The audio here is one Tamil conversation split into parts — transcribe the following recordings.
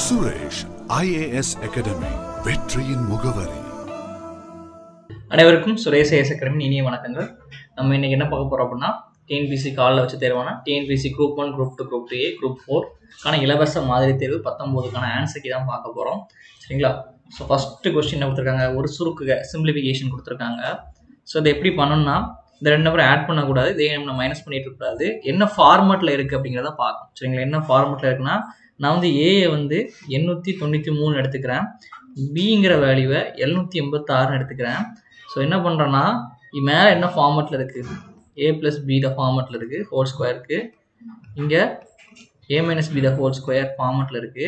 சுரேஷ் IAS அகாடமி வெற்றியின் முகவரி. அனைவருக்கும் சுரேஷ் IAS அகாடமி இனிய வணக்கங்கள். நம்ம இன்னைக்கு என்ன பார்க்க போறோம் அப்படின்னா TNPSC காலில் வச்சு தேர்வான TNPSC Group 1, Group 2, Group 2A, Group 4 இலவச மாதிரி தேர்வு 19 ஆன்சர் கீ தான் பார்க்க போறோம். சரிங்களா? ஸோ ஃபர்ஸ்ட் கொஸ்டின் என்ன கொடுத்துருக்காங்க, ஒரு சுருக்குக சிம்பிளிஃபிகேஷன் கொடுத்துருக்காங்க. ஸோ இதை எப்படி பண்ணணும்னா இந்த ரெண்டு நம்பரை ஆட் பண்ணக்கூடாது, இதே நம்ம மைனஸ் பண்ணிட்டு இருக்கக்கூடாது, என்ன ஃபார்மேட்டில் இருக்குது அப்படிங்கிறத பார்க்கணும். சரிங்களா? என்ன ஃபார்மேட்டில் இருக்குன்னா நான் வந்து ஏயை வந்து 893 எடுத்துக்கிறேன், பிங்கிற வேல்யூவை 786 எடுத்துக்கிறேன். ஸோ என்ன பண்ணுறேன்னா மேலே என்ன ஃபார்மேட்டில் இருக்குது, a + b த ஃபார்மேட்டில் இருக்குது ஹோல் ஸ்கொயருக்கு, இங்கே a - b the whole square ஃபார்மேட்டில் இருக்குது,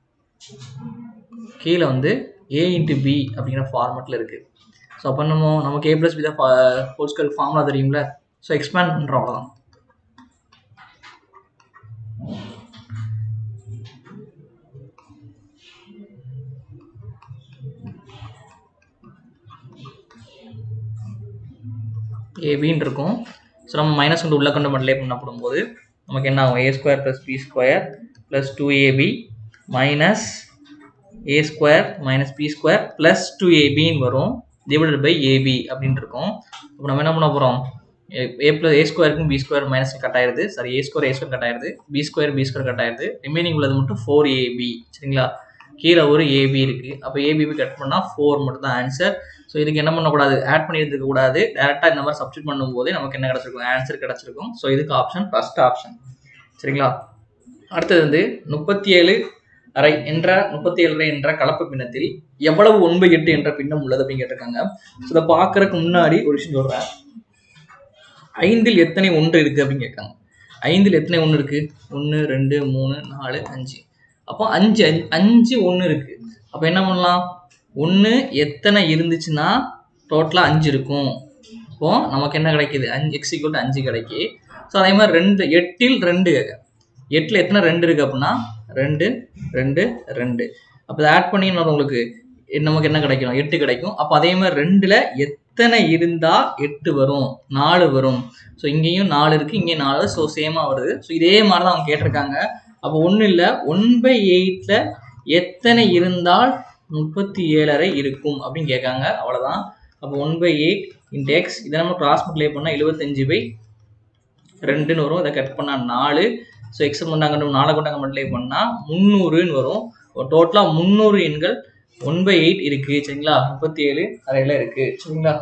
கீழே வந்து a × b அப்படிங்கிற ஃபார்மேட்டில் இருக்குது. ஸோ அப்போ நமக்கு a + b the whole square formula தெரியும்ல. ஸோ எக்ஸ்பேண்ட் பண்ணுறோம், அவ்வளோதான். ஏபின்னு இருக்கும். ஸோ நம்ம மைனஸ் கொண்டு உள்ள கொண்டு மல்டிப்ளை பண்ணப்படும் போது நமக்கு என்ன ஆகும், a² + b² + 2ab minus a² - b² + 2abன்னு வரும், டிவைடட் பை ab அப்படின்னு இருக்கும். இப்போ நம்ம என்ன பண்ண போகிறோம், a²க்கும் b² மைனஸ் கட் ஆயிடுது, சாரி a² கட் ஆயிடுது, b² கட் ஆயிடுது, ரிமைனிங் உள்ளது மட்டும் 4ab. சரிங்களா? கீழே ஒரு ab இருக்குது, அப்போ ab கட் பண்ணால் 4 மட்டும் தான் ஆன்சர். ஸோ இதுக்கு என்ன பண்ணக்கூடாது, ஆட் பண்ணி எடுத்துக்க கூடாது, டேரெக்டாக இந்த மாதிரி சப்ஸ்டிட் பண்ணும்போது நமக்கு என்ன கிடச்சிருக்கும், ஆன்சர் கிடச்சிருக்கும். ஸோ இதுக்கு ஆப்ஷன் ஃபர்ஸ்ட் ஆப்ஷன். சரிங்களா? அடுத்தது வந்து 37½ என்ற கலப்பு பின்னத்தில் எவ்வளவு 1/8 என்ற பின்னம் உள்ளது அப்படின்னு கேட்டிருக்காங்க. ஸோ இதை பார்க்கறதுக்கு முன்னாடி ஒரு விஷயம் சொல்கிறேன், 5ல் எத்தனை 1 இருக்குது அப்படின்னு கேட்காங்க. 5ல் எத்தனை 1 இருக்குது, 1 2 3 4 5. அப்போ 5 1 இருக்குது. அப்போ என்ன பண்ணலாம், 1 எத்தனை இருந்துச்சுன்னா டோட்டலாக 5 இருக்கும். இப்போது நமக்கு என்ன கிடைக்கிது, x = 5 கிடைக்கி. ஸோ அதே மாதிரி 8ல் 2, 8ல் எத்தனை 2 இருக்குது அப்படின்னா 2 2 2. அப்போ இதை ஆட் பண்ணி உங்களுக்கு நமக்கு என்ன கிடைக்கும், 8 கிடைக்கும். அப்போ அதே மாதிரி 2ல் எத்தனை இருந்தால் 8 வரும், 4 வரும். ஸோ இங்கேயும் 4 இருக்குது, இங்கேயும் 4. ஸோ சேமாக வருது. ஸோ இதே மாதிரி தான் அவங்க கேட்டிருக்காங்க. அப்போ ஒன்றும் இல்லை, 1/8ல் எத்தனை இருந்தால் 37½ இருக்கும் அப்படின்னு கேட்காங்க, அவ்வளோதான். அப்போ 1/8 × x, இதை நம்ம கிராஸ் மல்டிப்ளை பண்ணால் 75/2ன்னு வரும். இதை கட் பண்ணால் 4. ஸோ எக்ஸ் கொண்டாங்க 4 கொண்டாங்க மல்டிப்ளை பண்ணால் 300ன்னு வரும். டோட்டலாக 300 எண்கள் 1/8 இருக்குது. சரிங்களா? 37 அறையில் இருக்குது. சரிங்களா?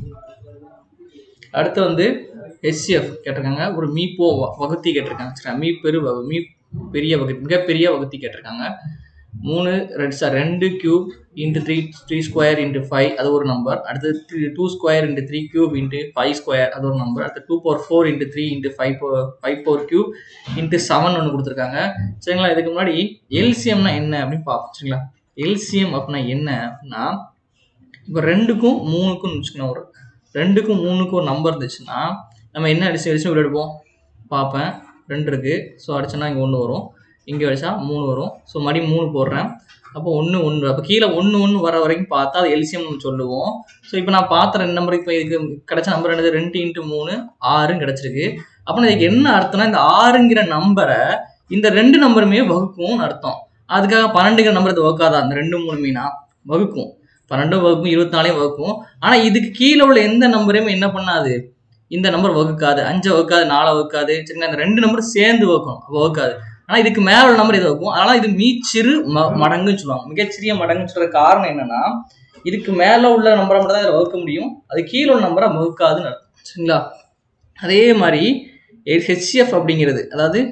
அடுத்து வந்து HCF கேட்டிருக்காங்க, ஒரு மீப்போ வகுத்தி கேட்டிருக்காங்க. சரி, மிகப்பெரிய வகுத்தி கேட்டிருக்காங்க. 3 2³ × 3² × 5 அது ஒரு நம்பர். அடுத்து 2² × 3³ × 5² அது ஒரு நம்பர். அடுத்து 2/4 × 3 × 5/3 × 7 ஒன்று கொடுத்துருக்காங்க. சரிங்களா? இதுக்கு முன்னாடி எல்சிஎம்னா என்ன அப்படின்னு பார்ப்போம். சரிங்களா? எல்சிஎம் அப்படின்னா என்ன அப்படின்னா, இப்போ 2க்கும் 3க்கும் வச்சுக்கணும், ஒரு 2க்கும் 3க்கும் ஒரு நம்பர் இருந்துச்சுன்னா நம்ம என்ன அடிச்சு உள்ள எடுப்போம், பார்ப்பேன் 2 இருக்குது. ஸோ அடிச்சோன்னா இங்கே 1 வரும், இங்கே வச்சா 3 வரும். ஸோ மறுபடியும் 3 போடுறேன், அப்போ 1 1. அப்போ கீழே 1 1 வர வரைக்கும் பார்த்தா அது எல்சிஎம் நம்ம சொல்லுவோம். ஸோ இப்போ நான் பார்த்த 2 நம்பருக்கு இப்போ இதுக்கு கிடைச்ச நம்பர் என்னது, 2 × 3 6 கிடச்சிருக்கு. அப்போ இதுக்கு என்ன அர்த்தம்னா, இந்த 6ங்கிற நம்பரை இந்த 2 நம்பருமே வகுக்கும்னு அர்த்தம். அதுக்காக 12ங்கிற நம்பர் இது வகுக்காதா, அந்த 2 3 வகுக்கும், 12 வகுக்கும், 24 வகுக்கும். ஆனால் இதுக்கு கீழே உள்ள எந்த நம்பரையுமே என்ன பண்ணாது, இந்த நம்பர் வகுக்காது, 5 வகுக்காது, 4 வகுக்காது. சரிங்களா? இந்த 2 நம்பர் சேர்ந்து வகுக்காது. ஆனால் இதுக்கு மேலே உள்ள நம்பர் இது வகுக்கும். அதனால் இது மீச்சிறு மடங்குன்னு சொல்லுவாங்க. மிகச்சிறிய மடங்குன்னு சொல்கிற காரணம் என்னன்னா, இதுக்கு மேலே உள்ள நம்பரை மட்டும் தான் இதில் வகுக்க முடியும், அது கீழே உள்ள நம்பரை வகுக்காதுன்னு அர்த்தம். சரிங்களா? அதே மாதிரி HCF அப்படிங்கிறது, அதாவது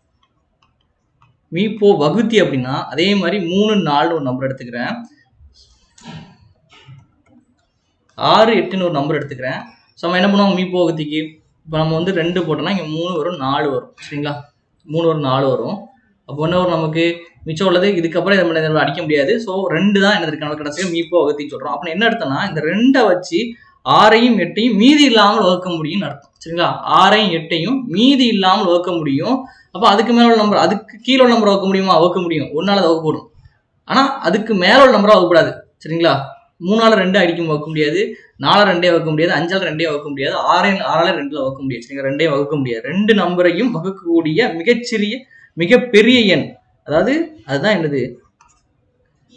மீப்போ வகுத்தி அப்படின்னா, அதே மாதிரி 3 4 ஒரு நம்பர் எடுத்துக்கிறேன், 6 8ன்னு ஒரு நம்பர் எடுத்துக்கிறேன். ஸோ நம்ம என்ன பண்ணுவோம், மீப்போ வகுத்திக்கு இப்போ நம்ம வந்து 2 போட்டோம்னா இங்கே 3 வரும், 4 வரும். சரிங்களா? 3 வரும், 4 வரும். அப்போ என்ன வரும், நமக்கு மிச்சம் உள்ளது இதுக்கப்புறம் இதை அடிக்க முடியாது. ஸோ 2 தான் என்ன இருக்கு, நமக்கு கிடச்சி மீப்போ வகுத்தின்னு சொல்கிறோம். அப்போ என்ன அர்த்தம்னா, இந்த 2ஐ வச்சு 6ஐயும் 8ஐயும் மீதி இல்லாமல் வகுக்க முடியும்னு அர்த்தம். சரிங்களா? 6ஐயும் 8ஐயும் மீதி இல்லாமல் வகுக்க முடியும். அப்போ அதுக்கு மேலே உள்ள நம்பர், அதுக்கு கீழே உள்ள நம்பர் வகுக்க முடியுமா, வகுக்க முடியும், 1ஆல் வகுக்கப்படும். ஆனால் அதுக்கு மேலே உள்ள நம்பராக வகுக்கூடாது. சரிங்களா? 3ஆல் 2 அடிக்கும் வகுக்க முடியாது, 4ஆல் 2 வகுக்க முடியாது, 5ஆல் 2 வகுக்க முடியாது, 6ஆல் 2 வகுக்க முடியாது. சரிங்களா? 2 வகுக்க முடியாது. 2 நம்பரையும் வகுக்கக்கூடிய மிகப்பெரிய எண், அதாவது அதுதான் என்னது,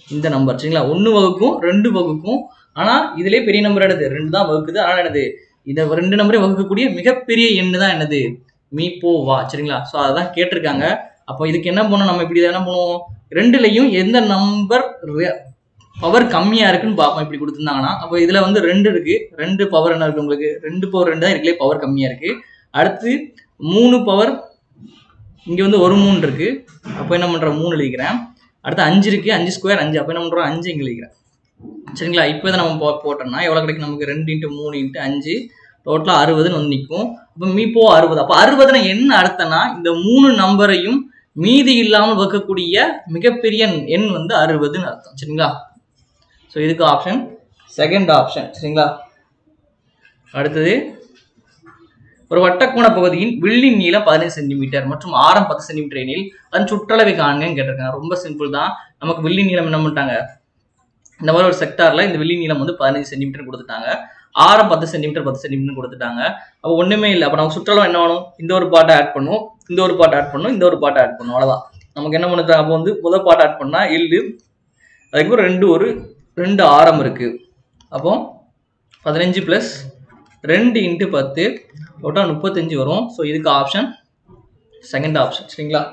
இந்த நம்பர் சரிங்களா. 1 வகுக்கும் 2 வகுக்கும், ஆனால் இதுலேயே பெரிய நம்பர் என்னது 2 தான் வகுக்குது. ஆனால் என்னது இதை 2 நம்பரையும் வகுக்கக்கூடிய மிகப்பெரிய எண்ணு தான் என்னது மீப்போவா சரிங்களா. ஸோ அதான் கேட்டிருக்காங்க. அப்போ இதுக்கு என்ன பண்ணணும், நம்ம இப்படி என்ன பண்ணுவோம், 2லையும் எந்த நம்பர் பவர் கம்மியாக இருக்குன்னு பார்ப்போம். இப்படி கொடுத்துருந்தாங்கன்னா அப்போ இதில் வந்து 2 இருக்கு, 2 பவர் என்ன இருக்குது உங்களுக்கு 2 பவர் 2 தான் இருக்குல்லே, பவர் கம்மியாக இருக்குது. அடுத்து 3 பவர் இங்கே வந்து ஒரு 3 இருக்கு, அப்போ என்ன பண்ணுறேன் 3 எழுதிக்கிறேன். அடுத்து 5 இருக்கு, 5 ஸ்கொயர் 5, அப்போ என்ன பண்ணுறோம் 5 இங்கே எழுதிக்கிறேன் சரிங்களா. இப்போ இதை நம்ம போட்டோம்னா எவ்வளோ கிடைக்கும் நமக்கு 2 × 3 × 5 டோட்டலாக 60ன்னு வந்து நிற்கும். அப்போ மீப்போ 60. அப்போ 60னா என்ன அர்த்தம்னா இந்த 3 நம்பரையும் மீதி இல்லாமல் வகுக்கக்கூடிய மிகப்பெரிய எண் வந்து 60ன்னு அர்த்தம் சரிங்களா. ஸோ இதுக்கு ஆப்ஷன் செகண்ட் ஆப்ஷன் சரிங்களா. அடுத்தது ஒரு வட்டக்கோண பகுதியின் வில்லின் நீளம் 15 சென்டிமீட்டர் மற்றும் ஆரம் 10 சென்டிமீட்டர் எனில் அதன் சுற்றளவை காண்கன்னு கேட்டிருக்காங்க. ரொம்ப சிம்பிள் தான். நமக்கு வில்லின் நீளம் என்ன பண்ணிட்டாங்க, இந்த மாதிரி ஒரு செக்டார்ல இந்த வில்லின் நீளம் வந்து 15 சென்டிமீட்டர் கொடுத்துட்டாங்க, ஆரம் 10 சென்டிமீட்டர் கொடுத்துட்டாங்க. அப்போ ஒண்ணுமே இல்லை. அப்போ நமக்கு சுற்றளவு என்ன வேணும், இந்த ஒரு பார்ட்டை ஆட் பண்ணும், இந்த ஒரு பார்ட் ஆட் பண்ணும், இந்த ஒரு பார்ட் ஆட் பண்ணும், அவ்வளவுதான். நமக்கு என்ன பண்ணுறாங்க, அப்போ வந்து முதல் பார்ட் ஆட் பண்ணா எள்ளு, அதுக்கப்புறம் 2 ஆரம் இருக்கு. அப்போ 15 + 2 × 10 டோட்டல் 35 வரும். ஸோ இதுக்கு ஆப்ஷன் செகண்ட் ஆப்ஷன் சரிங்களா.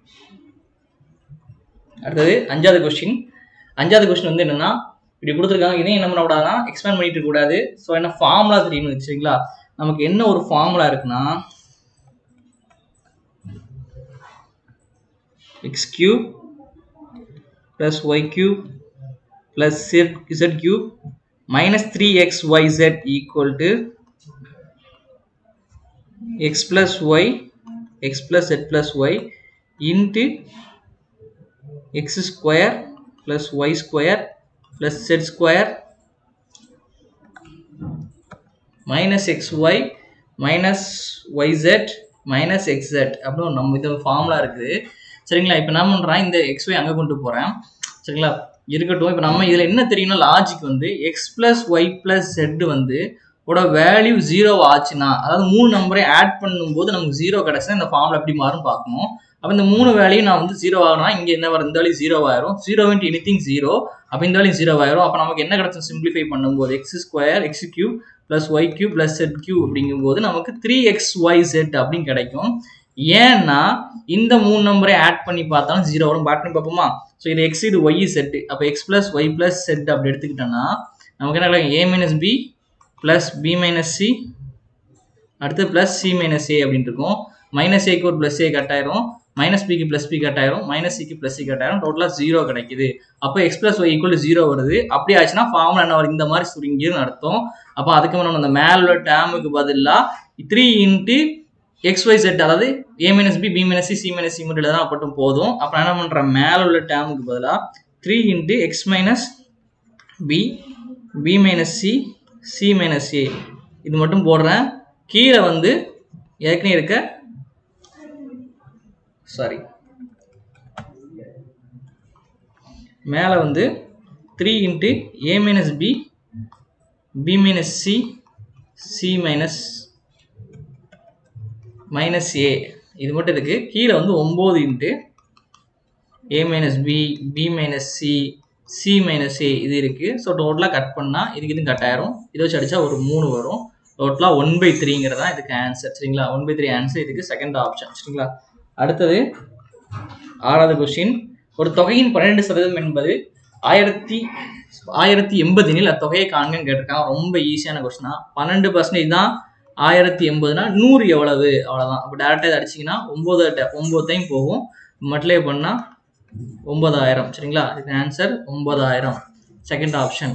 அடுத்தது அஞ்சாவது கொஸ்டின் வந்து என்னன்னா இப்படி கொடுத்துருக்காங்க. இதையும் என்ன பண்ணக்கூடாதுன்னா எக்ஸ்பேண்ட் பண்ணிட்டு இருக்க கூடாது. ஸோ என்ன ஃபார்முலா தெரியணும் சரிங்களா. நமக்கு என்ன ஒரு ஃபார்முலா இருக்குன்னா x³ + y³ + z³ - 3xyz = x + y x + z + y into x² + y² + z² - xy - yz - xz அப்படின்னு நம்ம இது ஃபார்முலா இருக்குது சரிங்களா. இப்போ என்ன பண்ணுறேன், இந்த xy அங்கே கொண்டு போகிறேன் சரிங்களா, இருக்கட்டும். இப்போ நம்ம இதில் என்ன தெரியும்னா லாஜிக் வந்து x + y + z வந்து ஓட வேல்யூ 0 ஆச்சுன்னா, அதாவது 3 நம்பரை ஆட் பண்ணும்போது நமக்கு 0 கிடைச்சுன்னா இந்த ஃபார்முலா எப்படி மாறும் பார்க்கணும். அப்போ இந்த 3 வேல்யூ நான் வந்து 0 ஆகணும்னா இங்கே என்ன வரும், இந்த வேல்யூ 0 ஆயிரும். 0 × anything 0, அப்போ இந்த வேல்யூ 0 ஆயிரும். அப்போ நமக்கு என்ன கிடைக்கும் சிம்பிளிஃபை பண்ணும்போது x² x³ + y³ + z³ அப்படிங்கும்போது நமக்கு 3xyz அப்படின்னு கிடைக்கும். ஏன்னா இந்த 3 நம்பரை ஆட் பண்ணி பார்த்தாலும் 0 வரும். பேட் பண்ணி பார்ப்போமா. ஸோ இது x, இது y, z. அப்போ x + y + z அப்படி எடுத்துக்கிட்டோம்னா நமக்கு என்ன கிடைக்கும், a - b + b - c அடுத்து + c - a அப்படின்னு இருக்கும். - a க்கு ஒரு +a கட் ஆயிரும், - b க்கு +b கட் ஆயிரும், - c க்கு +c கட் ஆயிரும், டோட்டலாக 0 கிடைக்குது. அப்போ x + y = 0 வருது. அப்படி ஆச்சுன்னா ஃபார்முலா என்ன வரும், இந்த மாதிரி சுருங்கின்னு அர்த்தம். அப்போ அதுக்கு நம்ம அந்த மேல உள்ள டேமுக்கு பதிலாக 3 × xyz, அதாவது a - b b - c c - c மட்டும் எழுதினா மட்டும் போதும். அப்போ என்ன பண்ணுறேன், மேல உள்ள டேமுக்கு பதிலாக 3 × x - b b - c c - a இது மட்டும் போடுறேன். கீழே வந்து ஏற்கனவே இருக்க மேலே வந்து 3 × a - b b - c c - a இது மட்டும் இருக்கு. கீழே வந்து 9 × a - b b - c c - a இது இருக்கு. ஸோ டோட்டலாக கட் பண்ணால் இதுக்கு கட் ஆயிரும். இதை வச்சு அடிச்சா ஒரு 3 வரும். டோட்டலாக 1/3ங்கிறதா இதுக்கு ஆன்சர் சரிங்களா. 1/3 ஆன்சர் இதுக்கு செகண்ட் ஆப்ஷன் சரிங்களா. அடுத்தது ஆறாவது கொஸ்டின், ஒரு தொகையின் 12% என்பது 1080 எனில் அத்தொகையை காண்கன்னு கேட்டிருக்காங்க. ரொம்ப ஈஸியான கொஸ்டினா. 12% தான் 1080னா 100 எவ்வளவு, அவ்வளோதான். அப்போ டேரெக்டாக இதை அடிச்சிங்கன்னா 9 டைம் போகும். மல்டிப்ளை பண்ணால் 9000 சரிங்களா. இதுக்கு ஆன்சர் 9000 செகண்ட் ஆப்ஷன்.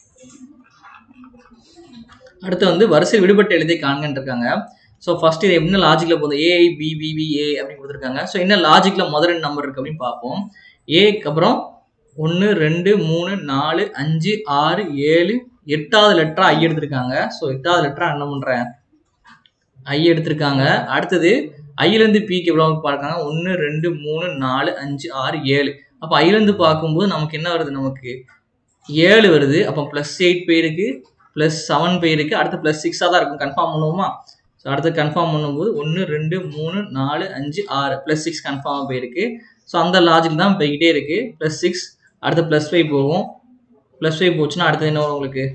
அடுத்து வந்து வரிசை விடுபட்ட எழுத்தை காண்கன்னு இருக்காங்க. ஸோ ஃபர்ஸ்ட் இது என்ன லாஜிக்கில் போகுது, ஏஐ பிபிபிஏ அப்படின்னு கொடுத்துருக்காங்க. ஸோ என்ன லாஜிக்கில் முதல் 2 நம்பர் இருக்குது அப்படின்னு பார்ப்போம். ஏக்கு அப்புறம் 1 2 3 4 5 6 7 8வது லெட்டரா ஐ எடுத்திருக்காங்க. ஸோ 8வது லெட்டரா என்ன பண்ணுறேன், ஐ எடுத்திருக்காங்க. அடுத்தது ஐலேருந்து பிக்கு எவ்வளோ பார்க்காங்க, 1 2 3 4 5 6 7. அப்போ ஐலேருந்து பார்க்கும்போது நமக்கு என்ன வருது, நமக்கு 7 வருது. அப்போ +8 பேருக்கு +7 பேருக்கு அடுத்து +6 தான் இருக்கும். கன்ஃபார்ம் பண்ணுவோமா. ஸோ அடுத்து கன்ஃபார்ம் பண்ணும்போது 1 2 3 4 5 6 +6 கன்ஃபார்மாக போயிருக்கு. ஸோ அந்த லாஜிக் தான் போய்கிட்டே இருக்கு. +6 அடுத்து +5 போகும். +5 போச்சுன்னா அடுத்து என்ன வரும் உங்களுக்கு?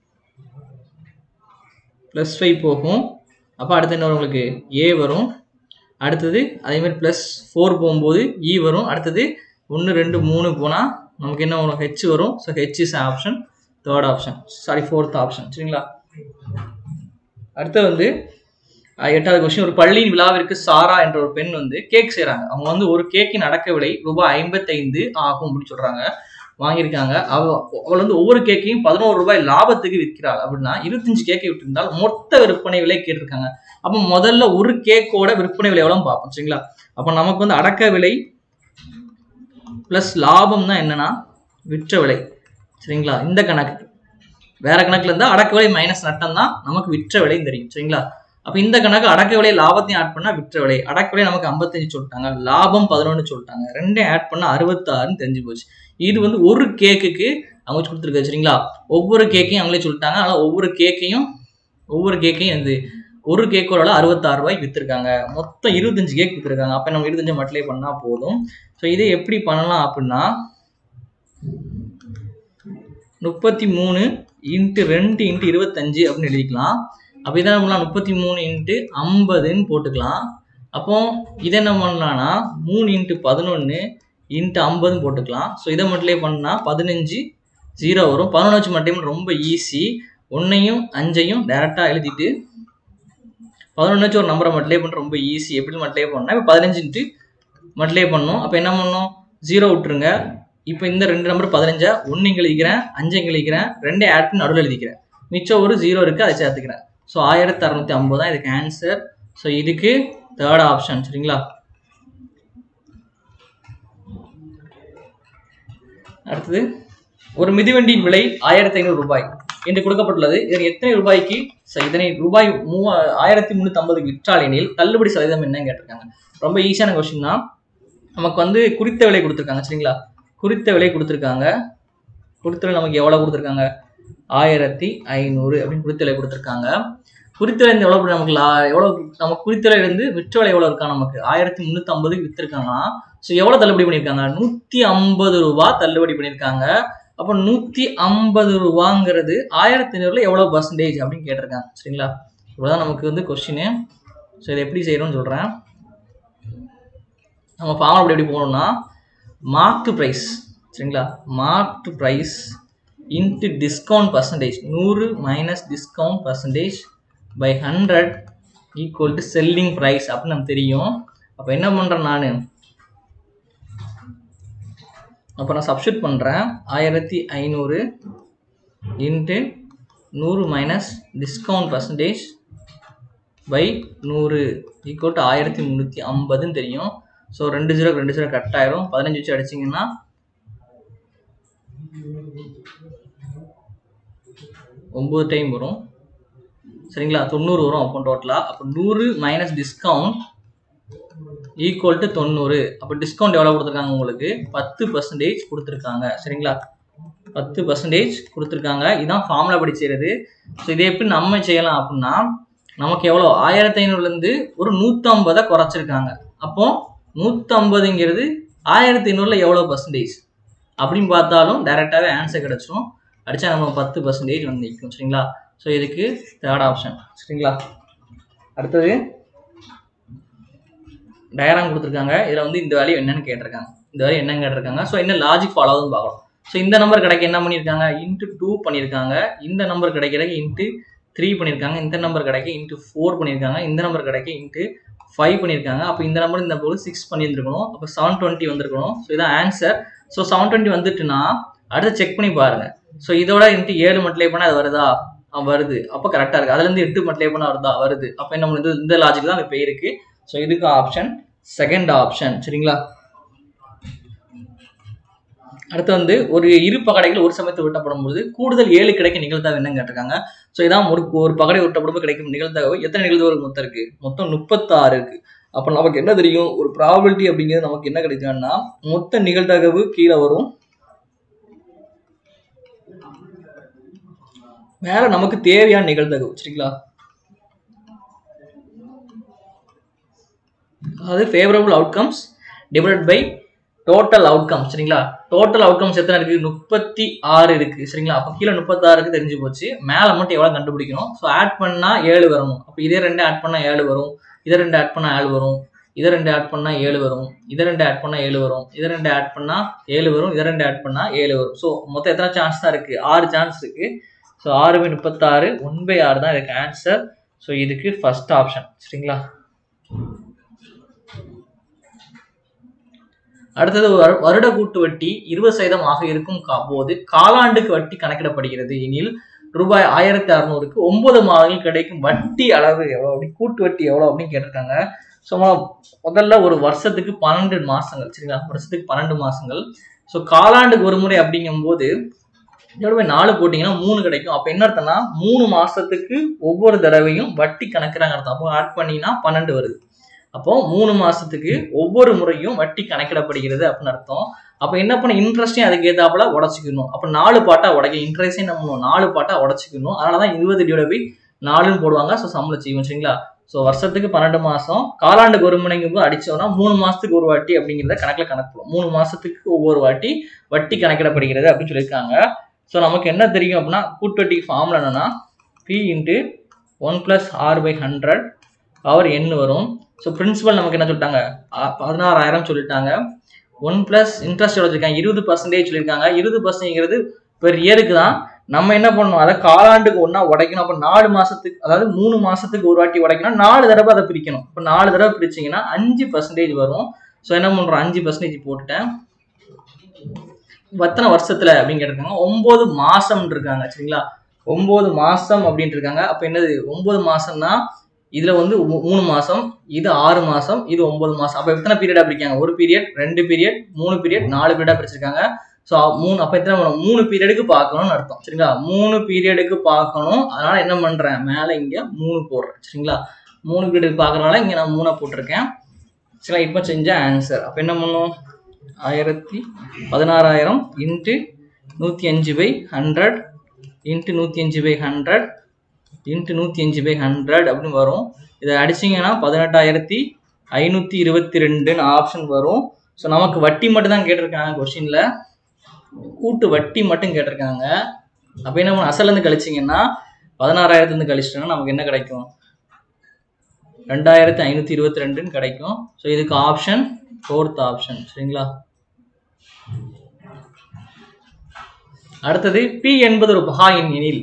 +5 போகும். அப்போ அடுத்து என்ன வரும் உங்களுக்கு? A வரும். அடுத்தது அதே மாதிரி +4 போகும்போது E வரும். அடுத்தது 1 2 3 போனால் நமக்கு என்ன வரும்? H வரும். So H is option, third option, sorry fourth option. சரிங்களா? அடுத்து வந்து 8வது கொஸ்டின். ஒரு பள்ளியின் விழாவிற்கு சாரா என்ற ஒரு பெண் வந்து கேக் செய்கிறாங்க. அவங்க வந்து ஒரு கேக்கின் அடக்க விலை ரூபாய் 55 ஆகும் அப்படின்னு சொல்கிறாங்க. வாங்கியிருக்காங்க. அவள் வந்து ஒவ்வொரு கேக்கையும் 11 ரூபாய் லாபத்துக்கு விற்கிறாள். அப்படின்னா 25 கேக்கை விட்டிருந்தால் மொத்த விற்பனை விலை கேட்டிருக்காங்க. அப்போ முதல்ல ஒரு கேக்கோட விற்பனை விலை எவ்வளோ பார்ப்போம். சரிங்களா? அப்போ நமக்கு வந்து அடக்க விலை ப்ளஸ் லாபம் தான் என்னன்னா விற்ற விலை. சரிங்களா? இந்த கணக்கு வேற கணக்குல இருந்தால் அடக்க விலை மைனஸ் நட்டம் தான் நமக்கு விற்ற விலைன்னு தெரியும். சரிங்களா? அப்போ இந்த கணக்கு அடக்க விலை லாபத்தையும் ஆட் பண்ணால் விற்ற விலை. அடக்க விலை நமக்கு 55 சொல்லிட்டாங்க, லாபம் 11 சொல்லிட்டாங்க. ரெண்டையும் ஆட் பண்ணால் 66 தெரிஞ்சு போச்சு. இது வந்து ஒரு கேக்குக்கு அவங்க கொடுத்துருக்காங்க. சரிங்களா? ஒவ்வொரு கேக்கையும் அவங்களே சொல்லிட்டாங்க. ஆனால் ஒவ்வொரு கேக்கையும் வந்து ஒரு கேக்கோட 66 ரூபாய்க்கு விற்றுருக்காங்க. மொத்தம் 25 கேக் விற்றுருக்காங்க. அப்போ நம்ம 25 மல்டிப்ளை பண்ணால் போதும். ஸோ இதை எப்படி பண்ணலாம் அப்படின்னா 33 × 2 × 25 அப்படின்னு எழுதிக்கலாம். அப்போ இதை என்ன பண்ணலாம்? 33 × 50ன்னு போட்டுக்கலாம். அப்போ இதை என்ன பண்ணலாம்னா 3 × 11 × 50ன்னு போட்டுக்கலாம். ஸோ இதை மல்டிப்ளை பண்ணால் 15 0 வரும். 11 வச்சு மல்டிப்ளை ரொம்ப ஈஸி. 1ஐயும் 5ஐயும் டேரெக்டாக எழுதிட்டு 11 வச்சு ஒரு நம்பரை மல்டிப்ளை பண்ணுற ரொம்ப ஈஸி. எப்படி மல்டிப்ளை பண்ணால் இப்போ 15 மல்டிப்ளை பண்ணணும். அப்போ என்ன பண்ணணும்? 0 விட்டுருங்க. இப்போ இந்த 2 நம்பர் 15 1 இங்கே எழுதிக்கிறேன், 5 இங்கே எழுதிக்கிறேன், 2 ஆட் பண்ணி நடுவில் எழுதிக்கிறேன். மிச்சம் ஒரு 0 இருக்குது, அதை சேர்த்துக்கிறேன். ஸோ 1650 தான் இதுக்கு ஆன்சர். ஸோ இதுக்கு தேர்ட் ஆப்ஷன். சரிங்களா? அடுத்தது ஒரு மிதிவண்டியின் விலை 1500 ரூபாய் என்று கொடுக்கப்பட்டுள்ளது. இதனை எத்தனை ரூபாய்க்கு இதனை ரூபாய் 1350 விற்றால் எனில் தள்ளுபடி சதவீதம் என்னன்னு கேட்டிருக்காங்க. ரொம்ப ஈஸியான கொஸ்டின் தான். நமக்கு வந்து குறித்த விலை கொடுத்துருக்காங்க. சரிங்களா? குறித்த விலை கொடுத்துருக்காங்க. குறித்த விலை நமக்கு எவ்வளோ கொடுத்துருக்காங்க? 1500 அப்படின்னு குறித்த விலை கொடுத்துருக்காங்க. குறித்த விலை எவ்வளோ நமக்கு எவ்வளோ நமக்கு குறித்த விலை இருந்து விற்ற விலை எவ்வளோ இருக்கா? நமக்கு 1350 விற்றுருக்காங்கன்னா ஸோ எவ்வளோ தள்ளுபடி பண்ணியிருக்காங்க? 150 ரூபா தள்ளுபடி பண்ணியிருக்காங்க. அப்போ 150 ரூபாங்கிறது 1500ல எவ்வளோ பர்சன்டேஜ் அப்படின்னு கேட்டிருக்காங்க. சரிங்களா? இவ்வளோதான் நமக்கு வந்து கொஸ்டின். ஸோ இதை எப்படி செய்யணும்னு சொல்கிறேன். நம்ம ஃபார்முலா எப்படி போகணும்னா மார்க்டு ப்ரைஸ். சரிங்களா? Marked price into discount percentage 100 minus discount percentage by 100 equal to selling price அப்படின்னு நமக்கு தெரியும். அப்போ என்ன பண்ணுறேன் நான்? அப்போ நான் சப்ஸ்டியூட் பண்ணுறேன். 1500 into 100 minus discount percentage by 100 equal to 1350 தெரியும். ஸோ 2 0 கட் ஆயிரும். 15 வச்சு அடிச்சிங்கன்னா 9 டைம் வரும். சரிங்களா? 90 வரும் அப்போ டோட்டலாக. அப்போ 100 மைனஸ் டிஸ்கவுண்ட் ஈக்குவல் டு 90. அப்போ டிஸ்கவுண்ட் எவ்வளோ கொடுத்துருக்காங்க? உங்களுக்கு 10% கொடுத்துருக்காங்க. சரிங்களா? 10% கொடுத்துருக்காங்க. இதுதான் ஃபார்முலா படி செய்கிறது. ஸோ இதை எப்படி நம்ம செய்யலாம் அப்படின்னா நமக்கு எவ்வளோ 1500லேருந்து ஒரு 150 குறைச்சிருக்காங்க. அப்போ 150ங்கிறது 1500ல எவ்வளோ பர்சன்டேஜ் அப்படின்னு பார்த்தாலும் டைரெக்டாகவே ஆன்சர் கிடச்சிடும். அடித்தா நம்ம 10% வந்து நிற்கும். சரிங்களா? ஸோ இதுக்கு தேர்ட் ஆப்ஷன். சரிங்களா? அடுத்தது டயக்ராம் கொடுத்துருக்காங்க. இதில் வந்து இந்த வேல்யூ என்னன்னு கேட்டிருக்காங்க. இந்த வேல்யூ என்னன்னு கேட்டிருக்காங்க. ஸோ என்ன லாஜிக் ஃபாலோ ஆகுதுன்னு பார்க்கலாம். ஸோ இந்த நம்பர் கிடைக்க என்ன பண்ணியிருக்காங்க? ×2 பண்ணியிருக்காங்க. இந்த நம்பர் கிடைக்கிறதுக்கு ×3 பண்ணியிருக்காங்க. இந்த நம்பர் கிடைக்க ×4 பண்ணியிருக்காங்க. இந்த நம்பர் கிடைக்க ×5 பண்ணியிருக்காங்க. அப்போ இந்த நம்பர் இந்த போது 6 பண்ணியிருந்துருக்கணும். அப்போ 720 வந்திருக்கணும். ஸோ இதான் ஆன்சர். ஸோ 720 வந்துட்டுன்னா அடுத்து செக் பண்ணி பாருங்க. ஸோ இதோட ×7 மல்டிப்ளை பண்ணால் அது வருதா? வருது. அப்போ கரெக்டாக இருக்குது. அதுலேருந்து 8 மல்டிப்ளை பண்ணால் வருதா? வருது. அப்போ என்ன பண்ணுது? இந்த லாஜிக் தான் இப்போ இருக்கு. ஸோ இதுக்கு ஆப்ஷன் செகண்ட் ஆப்ஷன். சரிங்களா? அடுத்து வந்து ஒரு இரு பகடைகள் ஒரு சமயத்தில் உருட்டப்படும் போது கூடுதல் 7 கிடைக்க நிகழ்தகவு என்னன்னு கேட்டிருக்காங்க. ஸோ இதான் ஒரு பகடை உருட்டப்படும் கிடைக்கும் நிகழ்தகவு. எத்தனை நிகழ்தகவு மொத்தம் இருக்கு? மொத்தம் 36 இருக்கு. அப்போ நமக்கு என்ன தெரியும்? ஒரு ப்ராபபிலிட்டி அப்படிங்கிறது நமக்கு என்ன கிடைக்கும்னா மொத்த நிகழ்தகவு கீழே வரும், மேல நமக்கு தேவையான நிகழ்தகவு. சரிங்களா? அது favourable outcomes divided by total outcome சரிங்களா. டோட்டல் அவுட்கம்ஸ் எத்தனை இருக்கு? 36 இருக்கு சரிங்களா. அப்போ கீழே 36 தெரிஞ்சு போச்சு. மேலே மட்டும் எவ்வளோ கண்டுபிடிக்கணும். ஸோ ஆட் பண்ணா 7 வரணும். அப்போ இதே 2 ஆட் பண்ணா 7 வரும். இதை 2 ஆட் பண்ணா 7 வரும். இதை 2 ஆட் பண்ணா 7 வரும். இதை 2 ஆட் பண்ணா 7 வரும். இதை 2 ஆட் பண்ணா 7 வரும். இதை 2 ஆட் பண்ணா 7 வரும். ஸோ மொத்தம் எத்தனை சான்ஸ் தான் இருக்கு? 6 சான்ஸ் இருக்கு. ஸோ 6/36 1/6 தான் இதுக்கு ஆன்சர். ஸோ இதுக்கு ஃபர்ஸ்ட் ஆப்ஷன் சரிங்களா. அடுத்தது வருட கூட்டு வட்டி 20% இருக்கும் போது காலாண்டுக்கு வட்டி கணக்கிடப்படுகிறது எனில் ரூபாய் 1600க்கு 9 மாதங்கள் கிடைக்கும் வட்டி அளவு எவ்வளோ அப்படி கூட்டு வட்டி எவ்வளோ அப்படின்னு கேட்டிருக்காங்க. ஸோ முதல்ல ஒரு வருஷத்துக்கு 12 மாசங்கள் சரிங்களா. வருஷத்துக்கு 12 மாசங்கள். ஸோ காலாண்டுக்கு ஒரு முறை அப்படிங்கும்போது இதோட 4 போட்டிங்கன்னா 3 கிடைக்கும். அப்போ என்ன அர்த்தம்னா 3 மாசத்துக்கு ஒவ்வொரு தடவையும் வட்டி கணக்குறாங்க அர்த்தம். அப்போ ஆட் பண்ணினா 12 வருது. அப்போ 3 மாசத்துக்கு ஒவ்வொரு முறையும் வட்டி கணக்கிடப்படுகிறது அப்படின்னு அர்த்தம். அப்போ என்ன பண்ண இன்ட்ரெஸ்டையும் அதுக்கு ஏதாப்புல உடச்சிக்கணும். அப்போ 4 பார்ட்டா உடைக்க இன்ட்ரெஸ்டையும் நம்ம 4 பார்ட்டா உடச்சிக்கணும். அதனாலதான் 20/4 போடுவாங்க. ஸோ சம்பளம் செய்வோம் சரிங்களா. ஸோ வருஷத்துக்கு 12 மாசம் காலாண்டுக்கு ஒரு முறைங்கும் போது அடிச்சோம்னா 3 மாசத்துக்கு ஒரு வாட்டி அப்படிங்கிறத கணக்கில் கணக்கு 3 மாசத்துக்கு ஒவ்வொரு வாட்டி வட்டி கணக்கிடப்படுகிறது அப்படின்னு சொல்லியிருக்காங்க. ஸோ நமக்கு என்ன தெரியும் அப்படின்னா கூட்டு வட்டிக்கு ஃபார்முலா என்னன்னா P × 1 + R/100 பவர் n வரும். ஸோ பிரின்சிபல் நமக்கு என்ன சொல்லிட்டாங்க? 16,000 சொல்லிட்டாங்க. 1 + இன்ட்ரெஸ்ட் எவ்வளோ சொல்லியிருக்காங்க? 20% சொல்லியிருக்காங்க. 20%ங்கிறது பெர் இயருக்கு தான். நம்ம என்ன பண்ணணும்? அதை காலாண்டுக்கு ஒன்றா உடைக்கணும். அப்போ 4 மாசத்துக்கு அதாவது 3 மாசத்துக்கு ஒரு வாட்டி உடைக்கணும். 4 தடவை அதை பிரிக்கணும். இப்போ 4 தடவை பிரிச்சிங்கன்னா 5% வரும். ஸோ என்ன பண்ணுறோம்? 5% போட்டுட்டேன். எத்தனை வருஷத்துல அப்படின்னு கேட்டிருக்காங்க? 9 மாசம் இருக்காங்க சரிங்களா. 9 மாசம் அப்படின்ட்டு இருக்காங்க. அப்போ என்னது 9 மாசம்னா இதுல வந்து 3 மாசம், இது 6 மாசம், இது 9 மாசம். அப்ப எத்தனை பீரியடா பிரிக்காங்க? 1 பீரியட், 2 பீரியட், 3 பீரியட், 4 பீரியடா பிரிச்சிருக்காங்க. ஸோ 3 அப்ப எத்தனை 3 பீரியடுக்கு பார்க்கணும்னு அர்த்தம் சரிங்களா. 3 பீரியடுக்கு பார்க்கணும். அதனால என்ன பண்றேன்? மேல இங்க 3 போடுறேன் சரிங்களா. 3 பீரியடுக்கு பார்க்கறதுனால இங்க நான் 3 போட்டிருக்கேன் சரிங்களா. இப்போ செஞ்ச ஆன்சர் அப்ப என்ன பண்ணும்? 16,000 × 105/100 × 105/100 × 105/100 அப்படின்னு வரும். இதை அடிச்சிங்கன்னா 18,522 ஆப்ஷன் வரும். ஸோ நமக்கு வட்டி மட்டும் தான் கேட்டிருக்காங்க கொஸ்டின்ல. கூட்டு வட்டி மட்டும் கேட்டிருக்காங்க. அப்போ என்ன பண்ண அசல்லேருந்து கழிச்சிங்கன்னா 16,000 கழிச்சிட்டோன்னா நமக்கு என்ன கிடைக்கும்? 2,522 கிடைக்கும். ஸோ இதுக்கு ஆப்ஷன் 4th ஆப்ஷன் சரிங்களா. அடுத்தது P என்பது ஒரு பகா எண் எனில்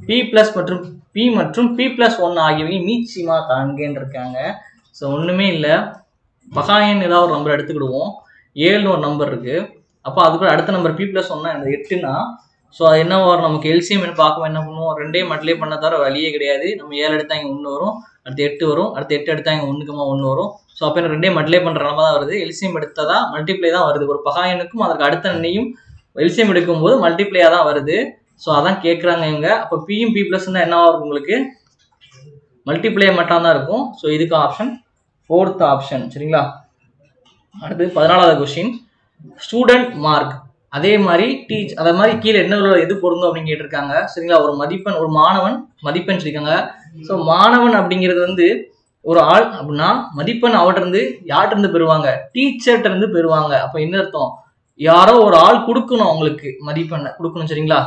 P மற்றும் P+1 ஆகியவை மீச்சிமா காண்கன்னு இருக்காங்க. ஸோ ஒன்றுமே இல்லை. பகா எண் ஏதாவது ஒரு நம்பர் எடுத்துக்கிடுவோம். 7ன்னு ஒரு நம்பர் இருக்கு. அப்போ அதுக்கு அடுத்த நம்பர் P+1 இந்த 8னா ஸோ அது என்ன வரும்? நமக்கு எல்சிஎம் பார்க்கும் என்ன பண்ணுவோம்? 2 மல்டிப்ளை பண்ண தவிர வழியே கிடையாது. நம்ம 7 எடுத்தா இங்கே 1 வரும், அடுத்து 8 வரும், அடுத்து 8 எடுத்தா இங்கே 1,1 வரும். ஸோ அப்போ என்ன 2 மல்டிப்ளை பண்ணுற நிலமா தான் வருது. எல்சிஎம் எடுத்ததா மல்டிப்ளை தான் வருது. ஒரு பகா எண்ணுக்கும் அதற்கு அடுத்த எண்ணையும் எல்சிஎம் எடுக்கும்போது மல்டிப்ளையாக தான் வருது. ஸோ அதான் கேட்குறாங்க இவங்க. அப்போ பியும் P+ தான் என்னவா இருக்கும்? உங்களுக்கு மல்டிப்ளை மட்டும் தான் இருக்கும். ஸோ இதுக்கு ஆப்ஷன் 4th ஆப்ஷன் சரிங்களா. அடுத்து 14வது கொஸ்டின் ஸ்டூடெண்ட் மார்க் அதே மாதிரி அதே மாதிரி கீழே என்ன எது பொருந்தும் அப்படின்னு கேட்டிருக்காங்க சரிங்களா. ஒரு மதிப்பெண், ஒரு மாணவன் மதிப்பெண் சொல்லியிருக்காங்க. ஸோ மாணவன் அப்படிங்கிறது வந்து ஒரு ஆள் அப்படின்னா மதிப்பெண் அவர்கிட்ட இருந்து யார்கிட்ட இருந்து பெறுவாங்க? டீச்சர்கிட்ட இருந்து பெறுவாங்க. அப்போ என்ன அர்த்தம்? யாரோ ஒரு ஆள் கொடுக்கணும், அவங்களுக்கு மதிப்பெண்ணை கொடுக்கணும் சரிங்களா.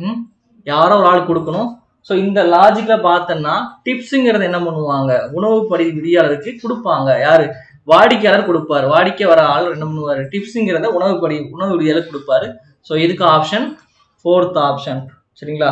யாரோ ஒரு ஆள் கொடுக்கணும். ஸோ இந்த லாஜிக்ல பார்த்தோம்னா டிப்ஸுங்கிறது என்ன பண்ணுவாங்க? உணவுப்படி விதியாளருக்கு கொடுப்பாங்க. யாரு? வாடிக்கையாளர் கொடுப்பாரு. வாடிக்கை வர ஆள் என்ன பண்ணுவாரு? டிப்ஸுங்கிறத உணவு விதியாளருக்கு கொடுப்பாரு. ஸோ இதுக்கு ஆப்ஷன் 4th ஆப்ஷன் சரிங்களா.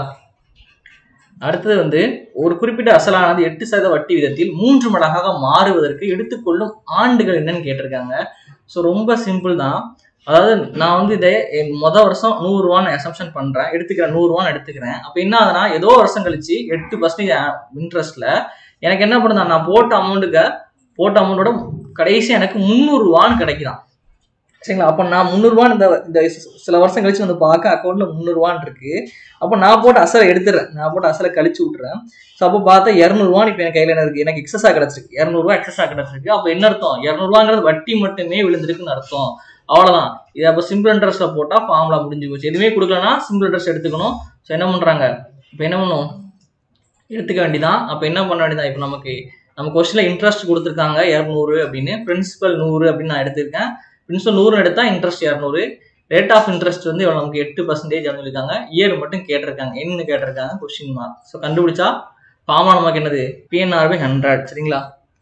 அடுத்தது வந்து ஒரு குறிப்பிட்ட அசலானது 8% வட்டி விதத்தில் 3 மடங்காக மாறுவதற்கு எடுத்துக்கொள்ளும் ஆண்டுகள் என்னன்னு கேட்டிருக்காங்க. ஸோ ரொம்ப சிம்பிள் தான். அதாவது நான் வந்து இதை மொதல் வருஷம் 100 ரூபான்னு அசம்ஷன் பண்றேன், எடுத்துக்கிறேன், 100 ரூபான்னு எடுத்துக்கிறேன். அப்போ என்ன ஆகுதுன்னா ஏதோ வருஷம் கழிச்சு 8% இன்ட்ரெஸ்ட்ல எனக்கு என்ன பண்ணுதா? நான் போட்ட அமௌண்ட்டோட கடைசி எனக்கு 300 ரூபான்னு கிடைக்குதான் சரிங்களா. அப்போ நான் 300 ரூபான்னு இந்த சில வருஷம் கழிச்சு வந்து பார்க்க அக்கௌண்ட்ல 300 ரூபான்னு இருக்கு. அப்போ நான் போட்ட அசலை எடுத்துறேன், நான் போட்ட அசலை கழிச்சு விட்டுறேன். ஸோ அப்போ பார்த்தா 200 ரூபான்னு இப்போ என் கையில என்ன இருக்கு? எனக்கு எக்ஸஸா கிடைச்சிருக்கு, 200 ரூபா எக்ஸஸா கிடைச்சிருக்கு. அப்போ என்ன அர்த்தம்? 200 ரூபாங்கிறது வட்டி மட்டுமே விழுந்திருக்குன்னு அர்த்தம். அவ்வளவுதான். இது அப்போ சிம்பிள் இன்ட்ரெஸ்ட்ல போட்டா ஃபார்முலா முடிஞ்சு போச்சு. எதுவுமே கொடுக்கலன்னா சிம்பிள் இன்ட்ரெஸ்ட் எடுத்துக்கணும். ஸோ என்ன பண்றாங்க? இப்போ என்ன பண்ணும்? எடுத்துக்க வேண்டியதான். அப்போ என்ன பண்ண வேண்டியதான்? இப்போ நம்ம கொஸ்டின்ல இன்ட்ரெஸ்ட் கொடுத்துருக்காங்க 200 அப்படின்னு, பிரின்சிபல் 100 அப்படின்னு நான் எடுத்திருக்கேன். பிரின்சிபல் 100 எடுத்தா இன்ட்ரெஸ்ட் 200. ரேட் ஆஃப் இன்ட்ரெஸ்ட் வந்து எவ்வளோ நமக்கு 8% சொல்லியிருக்காங்க. இயர் மட்டும் கேட்டிருக்காங்க, என்ன கேட்டிருக்காங்க, கொஸ்டின் மார்க். ஸோ கண்டுபிடிச்சா ஃபார்மா நமக்கு என்னது PNR/100. சரிங்களா,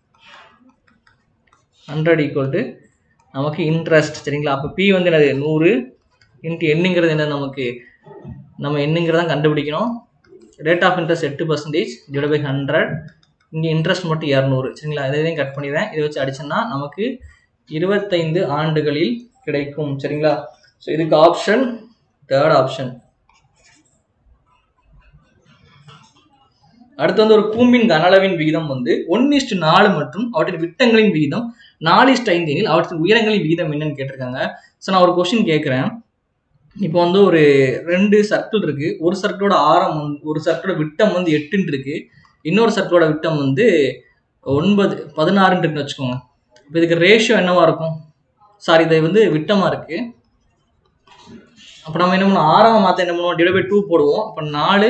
100 ஈக்குவல் டு நமக்கு இன்ட்ரெஸ்ட். சரிங்களா, அப்போ P வந்து என்னது 100 இன்ட்டு என்னங்கிறது என்ன நமக்கு நம்ம என்னங்கிறதான் கண்டுபிடிக்கணும். Rate of interest 8% divide by 100. இங்கே இன்ட்ரெஸ்ட் மட்டும் 200. சரிங்களா, இதையும் கட் பண்ணிடுறேன். இதை வச்சு அடிச்சோன்னா நமக்கு 25 ஆண்டுகளில் கிடைக்கும். சரிங்களா, ஸோ இதுக்கு ஆப்ஷன் தேர்ட் ஆப்ஷன். அடுத்து வந்து ஒரு கூம்பின் கன அளவின் விகிதம் வந்து 1:4 மற்றும் அவற்றின் விட்டங்களின் விகிதம் 4:5 எனில் அவற்றின் உயரங்களின் விகிதம் என்னன்னு கேட்டிருக்காங்க. ஸோ நான் ஒரு கொஸ்டின் கேட்குறேன். இப்போ வந்து ஒரு 2 சர்க்கிள் இருக்கு. ஒரு சர்க்கிளோட ஆரம் ஒரு சர்க்கிளோட விட்டம் வந்து 8 இருக்கு, இன்னொரு சர்க்கிளோட விட்டம் வந்து 16 இருக்குன்னு வச்சுக்கோங்க. இப்போ இதுக்கு ரேஷியோ என்னவா இருக்கும்? சாரி, இது வந்து விட்டமா இருக்கு. அப்போ நம்ம என்ன பண்ணுவோம், ஆறாம் மாற்ற என்ன பண்ணுவோம், டிவைட் பை 2 போடுவோம். அப்போ 4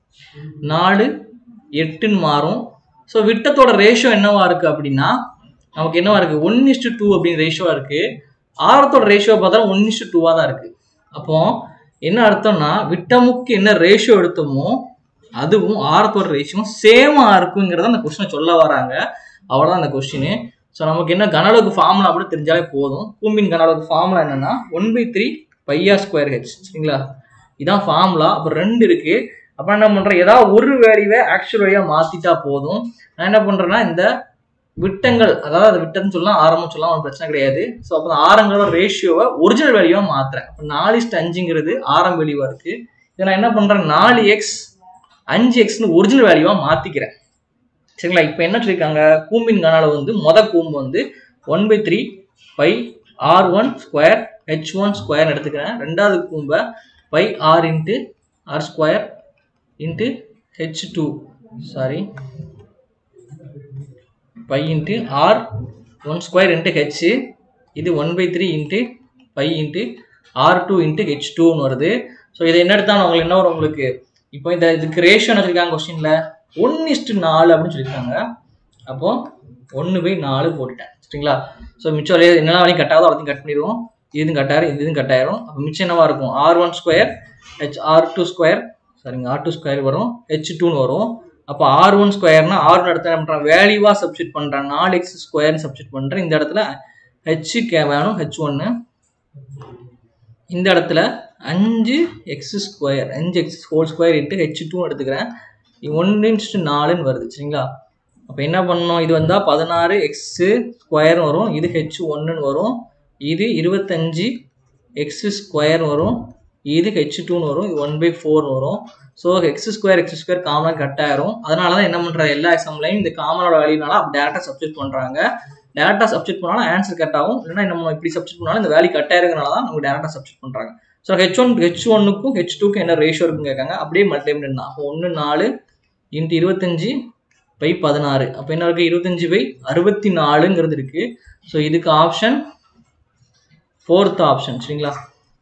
8ன்னு மாறும். ஸோ விட்டத்தோட ரேஷியோ என்னவா இருக்கு அப்படின்னா நமக்கு என்னவா இருக்கு 1:2 அப்படின்னு ரேஷியோவா இருக்கு. ஆரத்தோட ரேஷியோ பார்த்தா 1:2 தான் இருக்கு. அப்போ என்ன அர்த்தம்னா விட்டமுக்கு என்ன ரேஷியோ எடுத்தோமோ அதுவும் ஆரத்தோட ரேஷியோ சேமா இருக்குங்கிறத அந்த கொஸ்டினை சொல்ல வராங்க. அவ்வளோதான் அந்த கொஸ்டின். ஸோ நமக்கு என்ன கன அளவுக்கு ஃபார்முலா அப்படி தெரிஞ்சாலே போதும். கூம்பின் கன அளவுக்கு ஃபார்முலா என்னன்னா 1/3 πr²h. சரிங்களா, இதான் ஃபார்முலா. அப்போ 2 இருக்கு. அப்போ என்ன பண்றேன், ஏதாவது ஒரு வேல்யூவை ஆக்சுவல் வேல்யூவா மாத்திட்டா போதும். நான் என்ன பண்றேன்னா இந்த விட்டங்கள், அதாவது அது விட்டம்னு சொல்லலாம், ஆரம்னு சொல்லலாம், ஒரு பிரச்சனை கிடையாது. ஸோ அப்போ ஆரங்களோட ரேஷியோவை ஒரிஜினல் வேல்யூவா மாத்துறேன். அப்போ 4:5ங்கிறது ஆரம் வேல்யூவா இருக்கு. இதை நான் என்ன பண்றேன் 4x 5xன்னு ஒரிஜினல் வேல்யூவா மாத்திக்கிறேன். சரிங்களா, இப்போ என்ன சொல்லியிருக்காங்க, கூம்பின் கன அளவு வந்து கூம்பு வந்து 1/3 πr1² h1² எடுத்துக்கிறேன். ரெண்டாவது கூம்பை πr into r² into h2 sorry π into r1² into h. இது 1/3 இன்ட்டு π இன்ட்டு r2 இன்ட்டு h2ன்னு வருது. ஸோ இதை என்ன எடுத்தாலும் உங்களுக்கு என்ன வரும் உங்களுக்கு, இப்போ இந்த இதுக்கு ரேஷியோ என்ன சொல்லியிருக்காங்க கொஸ்டின்ல 1:4 அப்படின்னு சொல்லியிருக்காங்க. அப்போ 1/4 போட்டுட்டேன். சரிங்களா, ஸோ மிச்சம் என்னெல்லாம் வரையும் கட் ஆகுதோ அவ்வளோத்தையும் கட் பண்ணிடுவோம். இதுவும் கட்டாயிரும், இதுவும் கட்டாயிரும். அப்போ மிச்சம் என்னவா இருக்கும் r1² r2² சரிங்க r2² வரும், h2ன்னு வரும். அப்போ r1²னா r இடத்துல என்ன பண்ணுறேன் வேல்யூவா சப்ஸ்டிட் பண்ணுறேன், 4x² சப்ஸ்டிட் பண்ணுறேன். இந்த இடத்துல h வேணும் h1, இந்த இடத்துல 5x² 5x² இன்ட்டு h2 எடுத்துக்கிறேன். 1:4ன்னு வருது. சரிங்களா, அப்போ என்ன பண்ணணும், இது வந்தால் 16x² வரும், இது h1ன்னு வரும், இது 25x² வரும், இது h2ன்னு வரும், இது 1/4 வரும். ஸோ x² காமனாக கட் ஆயிரும். அதனால தான் என்ன பண்ணுறாங்க எல்லா எக்ஸாம்லையும் இந்த காமனோட வேல்யூனால அப்படி டேரக்டாக சப்ஸ்டிட் பண்ணுறாங்க. டேரக்டாக சப்ஸ்டிட் பண்ணாலும் ஆன்சர் கட் ஆகும், இல்லைன்னா நம்ம இப்படி சப்ஸ்டிட் பண்ணாலும் இந்த வேல்யூ கட் ஆயிருக்கனால தான் நம்ம டேரக்டாக சப்ஸ்டிட் பண்ணுறாங்க. ஸோ h1க்கும் h2க்கும் என்ன ரேஷியோ இருக்குன்னு கேட்காங்க. அப்படியே மல்டிப்ளை பண்ணா அப்போ 1:4 இன்ட்டு 25/16. அப்போ என்ன இருக்கு 25/64ங்கிறது இருக்கு. ஸோ இதுக்கு ஆப்ஷன் ஃபோர்த் ஆப்ஷன். சரிங்களா,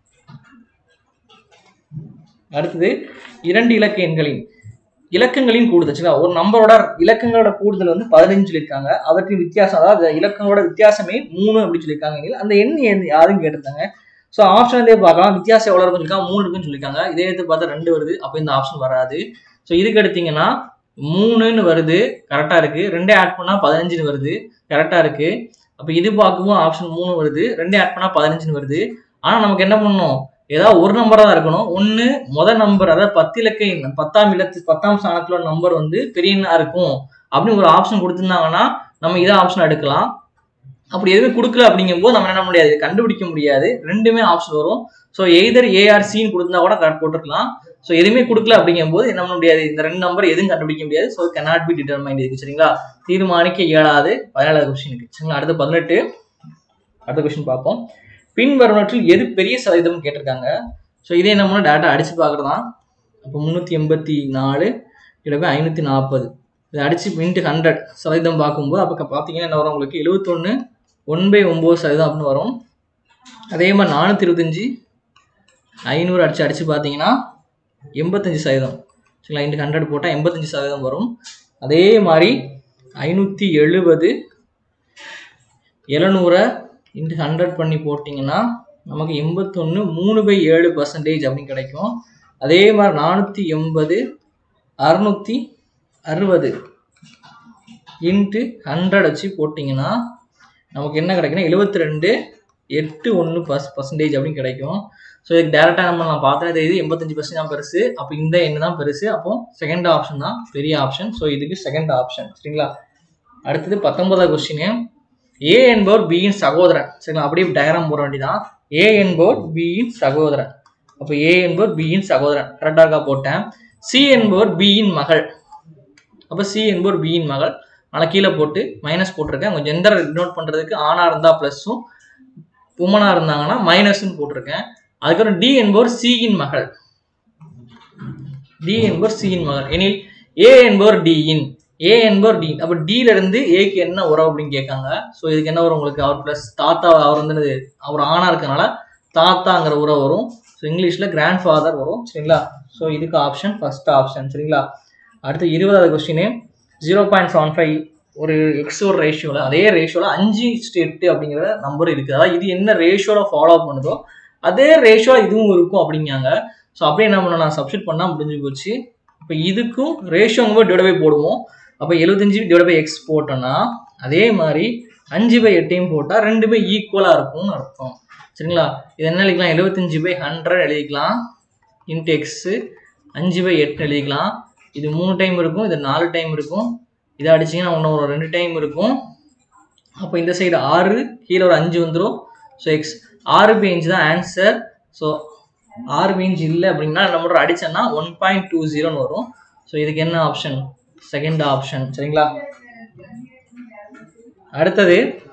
அடுத்தது 2 இலக்க எண்களின் இலக்கங்களின் கூடுதல். சரிங்களா, ஒரு நம்பரோட இலக்கங்களோட கூடுதல் வந்து 15 சொல்லியிருக்காங்க. அவற்றின் வித்தியாசம், அதாவது இலக்கங்களோட வித்தியாசமே 3 அப்படின்னு சொல்லியிருக்காங்க. அந்த எண் யாருன்னு கேட்டிருக்காங்க. ஸோ ஆப்ஷன் இதே பார்க்கலாம், வித்தியாசம் எவ்வளோ இருக்குன்னு சொல்லியிருக்காங்க, 3 இருக்குன்னு சொல்லியிருக்காங்க. இதே எடுத்து பார்த்தா 2 வருது, அப்போ இந்த ஆப்ஷன் வராது. ஸோ இதுக்கு எடுத்தீங்கன்னா 3ன்னு வருது, கரெக்டாக இருக்கு. 2 ஆட் பண்ணால் 15ன்னு வருது, கரெக்டாக இருக்கு. அப்போ இது பார்க்கவும் ஆப்ஷன் 3 வருது, 2 ஆட் பண்ணால் 15ன்னு வருது. ஆனால் நமக்கு என்ன பண்ணணும், ஏதாவது ஒரு நம்பராக தான் இருக்கணும். ஒன்று முதல் நம்பர், அதாவது 10 இலக்க 10ஆம் ஸ்தானத்துல நம்பர் வந்து பெரிய எண்ணா இருக்கும் அப்படின்னு ஒரு ஆப்ஷன் கொடுத்துருந்தாங்கன்னா நம்ம இதை ஆப்ஷன் எடுக்கலாம். அப்படி எதுவுமே கொடுக்கல அப்படிங்கும்போது நம்ம என்ன முடியாது, கண்டுபிடிக்க முடியாது. ரெண்டுமே ஆப்ஷன் வரும். ஸோ எய்தர் ஏஆர்சின்னு கொடுத்தா கூட கரெக்ட் போட்டுருக்கலாம். ஸோ எதுவுமே கொடுக்கல அப்படிங்கும்போது என்ன பண்ண முடியாது, இந்த 2 நம்பர் எதுவும் கண்டுபிடிக்க முடியாது. ஸோ cannot be determined இருக்கு. சரிங்களா, தீர்மானிக்க இயலாது 17வது கொஸ்டினுக்கு. சரிங்களா, அடுத்து 18 அடுத்த கொஸ்டின் பார்ப்போம். பின்வருவனற்றில் எது பெரிய சதவீதம் கேட்டிருக்காங்க. ஸோ இதே நம்ம டேட்டா அடிச்சு பார்க்குறதான். அப்போ 384 இல்லை 540 இதை அடிச்சு இன்ட்டு 100 சதவீதம் பார்க்கும்போது அப்போ பார்த்தீங்கன்னா என்ன வரும் உங்களுக்கு 71 1/9% அப்படின்னு வரும். அதே மாதிரி 425 500 அடிச்சு பார்த்தீங்கன்னா 85%. சரிங்களா, இன்ட்டு 100 போட்டால் 85% வரும். அதே மாதிரி 570 700 இன்ட்டு 100 பண்ணி போட்டிங்கன்னா நமக்கு 81 3/7% அப்படின்னு கிடைக்கும். அதே மாதிரி 480 660 இன்ட்டு 100 வச்சு போட்டிங்கன்னா நமக்கு என்ன கிடைக்குன்னா 72.81% அப்படின்னு கிடைக்கும். ஸோ இதுக்கு டேரெக்டாக நான் பார்த்தா இது 85% தான் பெருசு. அப்போ இந்த எண் தான் பெருசு. அப்போ செகண்ட் ஆப்ஷன் தான் பெரிய ஆப்ஷன். ஸோ இதுக்கு செகண்ட் ஆப்ஷன். சரிங்களா? அடுத்தது 19வது கொஸ்டின். ஏ என்பவர் பியின் சகோதரன். சரிங்களா? அப்படியே டயக்ராம் போட வேண்டியதான். ஏ என்பவர் பியின் சகோதரன். அப்போ ஏ என்பவர் பியின் சகோதரன் கரெக்டாக போட்டேன். சி என்பவர் பியின் மகள். அப்போ சி என்பவர் பியின் மகள். ஆனால் கீழே போட்டு மைனஸ் போட்டிருக்கேன். உங்கள் ஜெண்டர் நோட் பண்ணுறதுக்கு ஆணாக இருந்தால் ப்ளஸ்ஸும் உமனாக இருந்தாங்கன்னா மைனஸ்ன்னு போட்டிருக்கேன். அதுக்கப்புறம் டி என்பவர் சியின் மகள். டி என்பவர் சியின் மகள் எனில் ஏ என்பவர் டியின். ஏ என்பவர் டி. அப்போ டில இருந்து ஏக்கு என்ன உறவு அப்படின்னு கேட்காங்க. ஸோ இதுக்கு என்ன வரும் உங்களுக்கு? அவர் பிளஸ் தாத்தா. அவர் வந்து அவர் ஆணா இருக்கனால தாத்தாங்கிற உறவு வரும். ஸோ இங்கிலீஷில் கிராண்ட் ஃபாதர் வரும். சரிங்களா? ஸோ இதுக்கு ஆப்ஷன் ஃபர்ஸ்ட் ஆப்ஷன். சரிங்களா? அடுத்து 20வது கொஸ்டின். 0.75 ஒரு எக்ஸ் ஒரு ரேஷியோவில், அதே ரேஷியோவில் 5:8 அப்படிங்கிற நம்பர் இருக்குது. அதாவது இது என்ன ரேஷியோவில் ஃபாலோ பண்ணுதோ அதே ரேஷியோ இதுவும் இருக்கும் அப்படிங்காங்க. ஸோ அப்படியே என்ன பண்ணலாம்? சப்ஸ்டிட் பண்ணால் முடிஞ்சு போச்சு. இப்போ இதுக்கும் ரேஷியோங்க டிவைட் பை போடுவோம். அப்போ 75/x போட்டோம்னா அதே மாதிரி 5/8 போட்டால் ரெண்டுமே ஈக்குவலாக இருக்கும்னு அர்த்தம். சரிங்களா? இது என்ன எழுதிக்கலாம்? 75/100 எழுதிக்கலாம். இன்ட்டு எக்ஸு 5/8 எழுதிக்கலாம். இது 3 டைம் இருக்கும், இது 4 டைம் இருக்கும். இதை அடிச்சிங்கன்னா இன்னும் ஒரு 2 டைம் இருக்கும். அப்போ இந்த சைடு 6, கீழே ஒரு 5 வந்துடும். ஸோ எக்ஸ் 6/5 தான் ஆன்சர். ஸோ 6/5 இல்லை அப்படின்னா நம்ம அடிச்சோன்னா 1.20 வரும். ஸோ இதுக்கு என்ன ஆப்ஷன்? Second option. சரிங்களா? அடுத்தது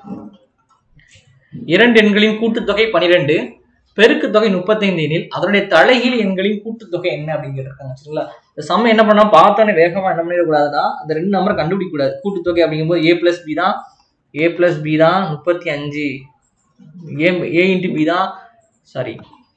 2 எண்களின் கூட்டுத்தொகை 12, பெருக்கு தொகை 35 எனில் அதனுடைய தலைகீழ் எண்களின் கூட்டுத்தொகை என்ன அப்படின்னு கேட்டிருக்காங்க. சரிங்களா? இந்த சம் என்ன பண்ணா பார்த்தோன்னே வேகமா என்ன பண்ணிடக்கூடாதுன்னா அந்த 2 நம்பரை கண்டுபிடிக்க கூடாது. கூட்டுத்தொகை அப்படிங்கும்போது a + b தான். a + b தான் 35. a இன்ட்டு பி தான் சாரி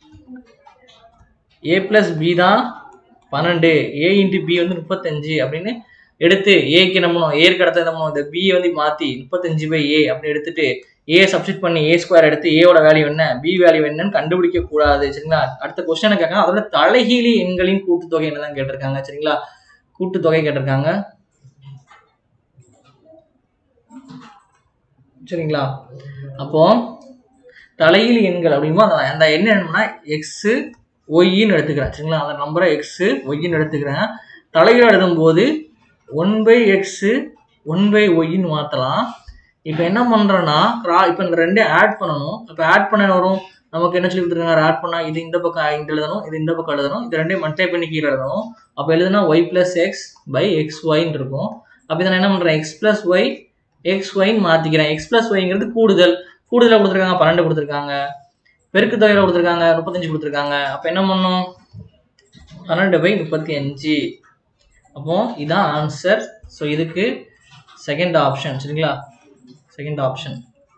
a + b தான் 12. a இன்ட்டு பி வந்து 35 அப்படின்னு எடுத்து ஏக்கு நம்ம ஏற்கு அடுத்த நம்ம இந்த பி வந்து மாற்றி 35/a அப்படின்னு எடுத்துட்டு ஏ சப்ஸ்டிட் பண்ணி a² எடுத்து ஏவோட வேல்யூ என்ன பி வேல்யூ என்னன்னு கண்டுபிடிக்க கூடாது. சரிங்களா? அடுத்த கொஸ்டின் கேட்காங்க. அதோட தலைகீழி எண்களின் கூட்டுத்தொகை என்னதான் கேட்டிருக்காங்க. சரிங்களா? கூட்டுத்தொகை கேட்டிருக்காங்க. சரிங்களா? அப்போ தலைகீழ் எண்கள் அப்படிங்கும்போது அந்த எண் என்னன்னா எக்ஸு ஒய்ன்னு எடுத்துக்கிறேன். சரிங்களா? அந்த நம்பரை எக்ஸு ஒய்ன்னு எடுத்துக்கிறேன். தலைகீழ் எழுதும்போது 1/x 1/yன்னு மாற்றலாம். இப்போ என்ன பண்ணுறோன்னா இப்போ இந்த 2 ஆட் பண்ணணும். இப்போ ஆட் பண்ண வரும் நமக்கு என்ன சொல்லி கொடுத்துருக்காங்க? ஆட் பண்ணால் இது இந்த பக்கம் இங்கே எழுதணும், இது இந்த பக்கம் எழுதணும், இது 2 மல்டிப்ளை பண்ணி கீழே எழுதணும். அப்போ எழுதுனா y + x/xyன்னு இருக்கும். அப்போ இதை நான் என்ன பண்ணுறேன்? x + y xyன்னு மாற்றிக்கிறேன். x + yங்கிறது கூடுதலாக கொடுத்துருக்காங்க, 12 கொடுத்துருக்காங்க. பெருக்கு தொகையில் கொடுத்துருக்காங்க 35 கொடுத்துருக்காங்க. அப்போ என்ன பண்ணும்? 12/35. அப்போ இதான் ஆன்சர். ஸோ இதுக்கு செகண்ட் ஆப்ஷன். சரிங்களா? Second option.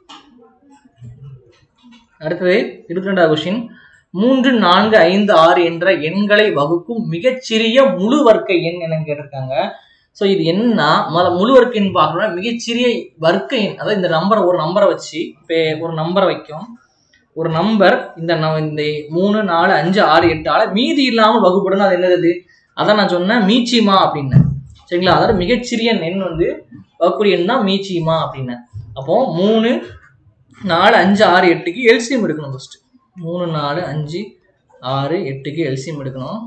அடுத்தது 22வது கொஸ்டின். 3, 4, 5, 6 என்ற எண்களை வகுக்கும் மிகச்சிறிய முழு வர்க்க எண் என்னன்னு கேட்டிருக்காங்க. ஸோ இது என்னன்னா முழு வர்க்க எண் பார்க்கணும்னா மிகச்சிறிய வர்க்க எண், அதாவது இந்த நம்பரை ஒரு நம்பரை வச்சு இப்போ ஒரு நம்பரை வைக்கும். ஒரு நம்பர் இந்த 3, 4, 5, 6, 8 மீதி இல்லாமல் வகுப்படணும். அது என்னது? அதான் நான் சொன்னேன் மீச்சிமா அப்படின்னு. சரிங்களா? அதாவது மிகச்சிறிய எண் வந்து வகுக்கூடிய எண் தான் மீச்சிமா அப்படின்னு. அப்போ 3, 4, 5, 6, 8க்கு எல்சிஎம் எடுக்கணும். ஃபர்ஸ்ட் 3, 4, 5, 6, 8க்கு எல்சிஎம் எடுக்கணும்.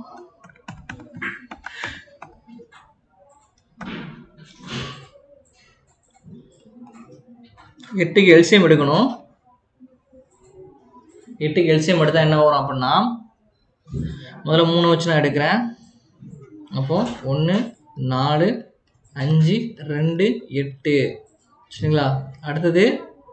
எட்டுக்கு எல்சிஎம் எடுக்கணும். 8க்கு எல்சிஎம் எடுத்தால் என்ன வரும் அப்படின்னா முதல்ல 3 வச்சு நான் எடுக்கிறேன். அப்போ 1, 4, 5, 2, 8. சரிங்களா? அடுத்து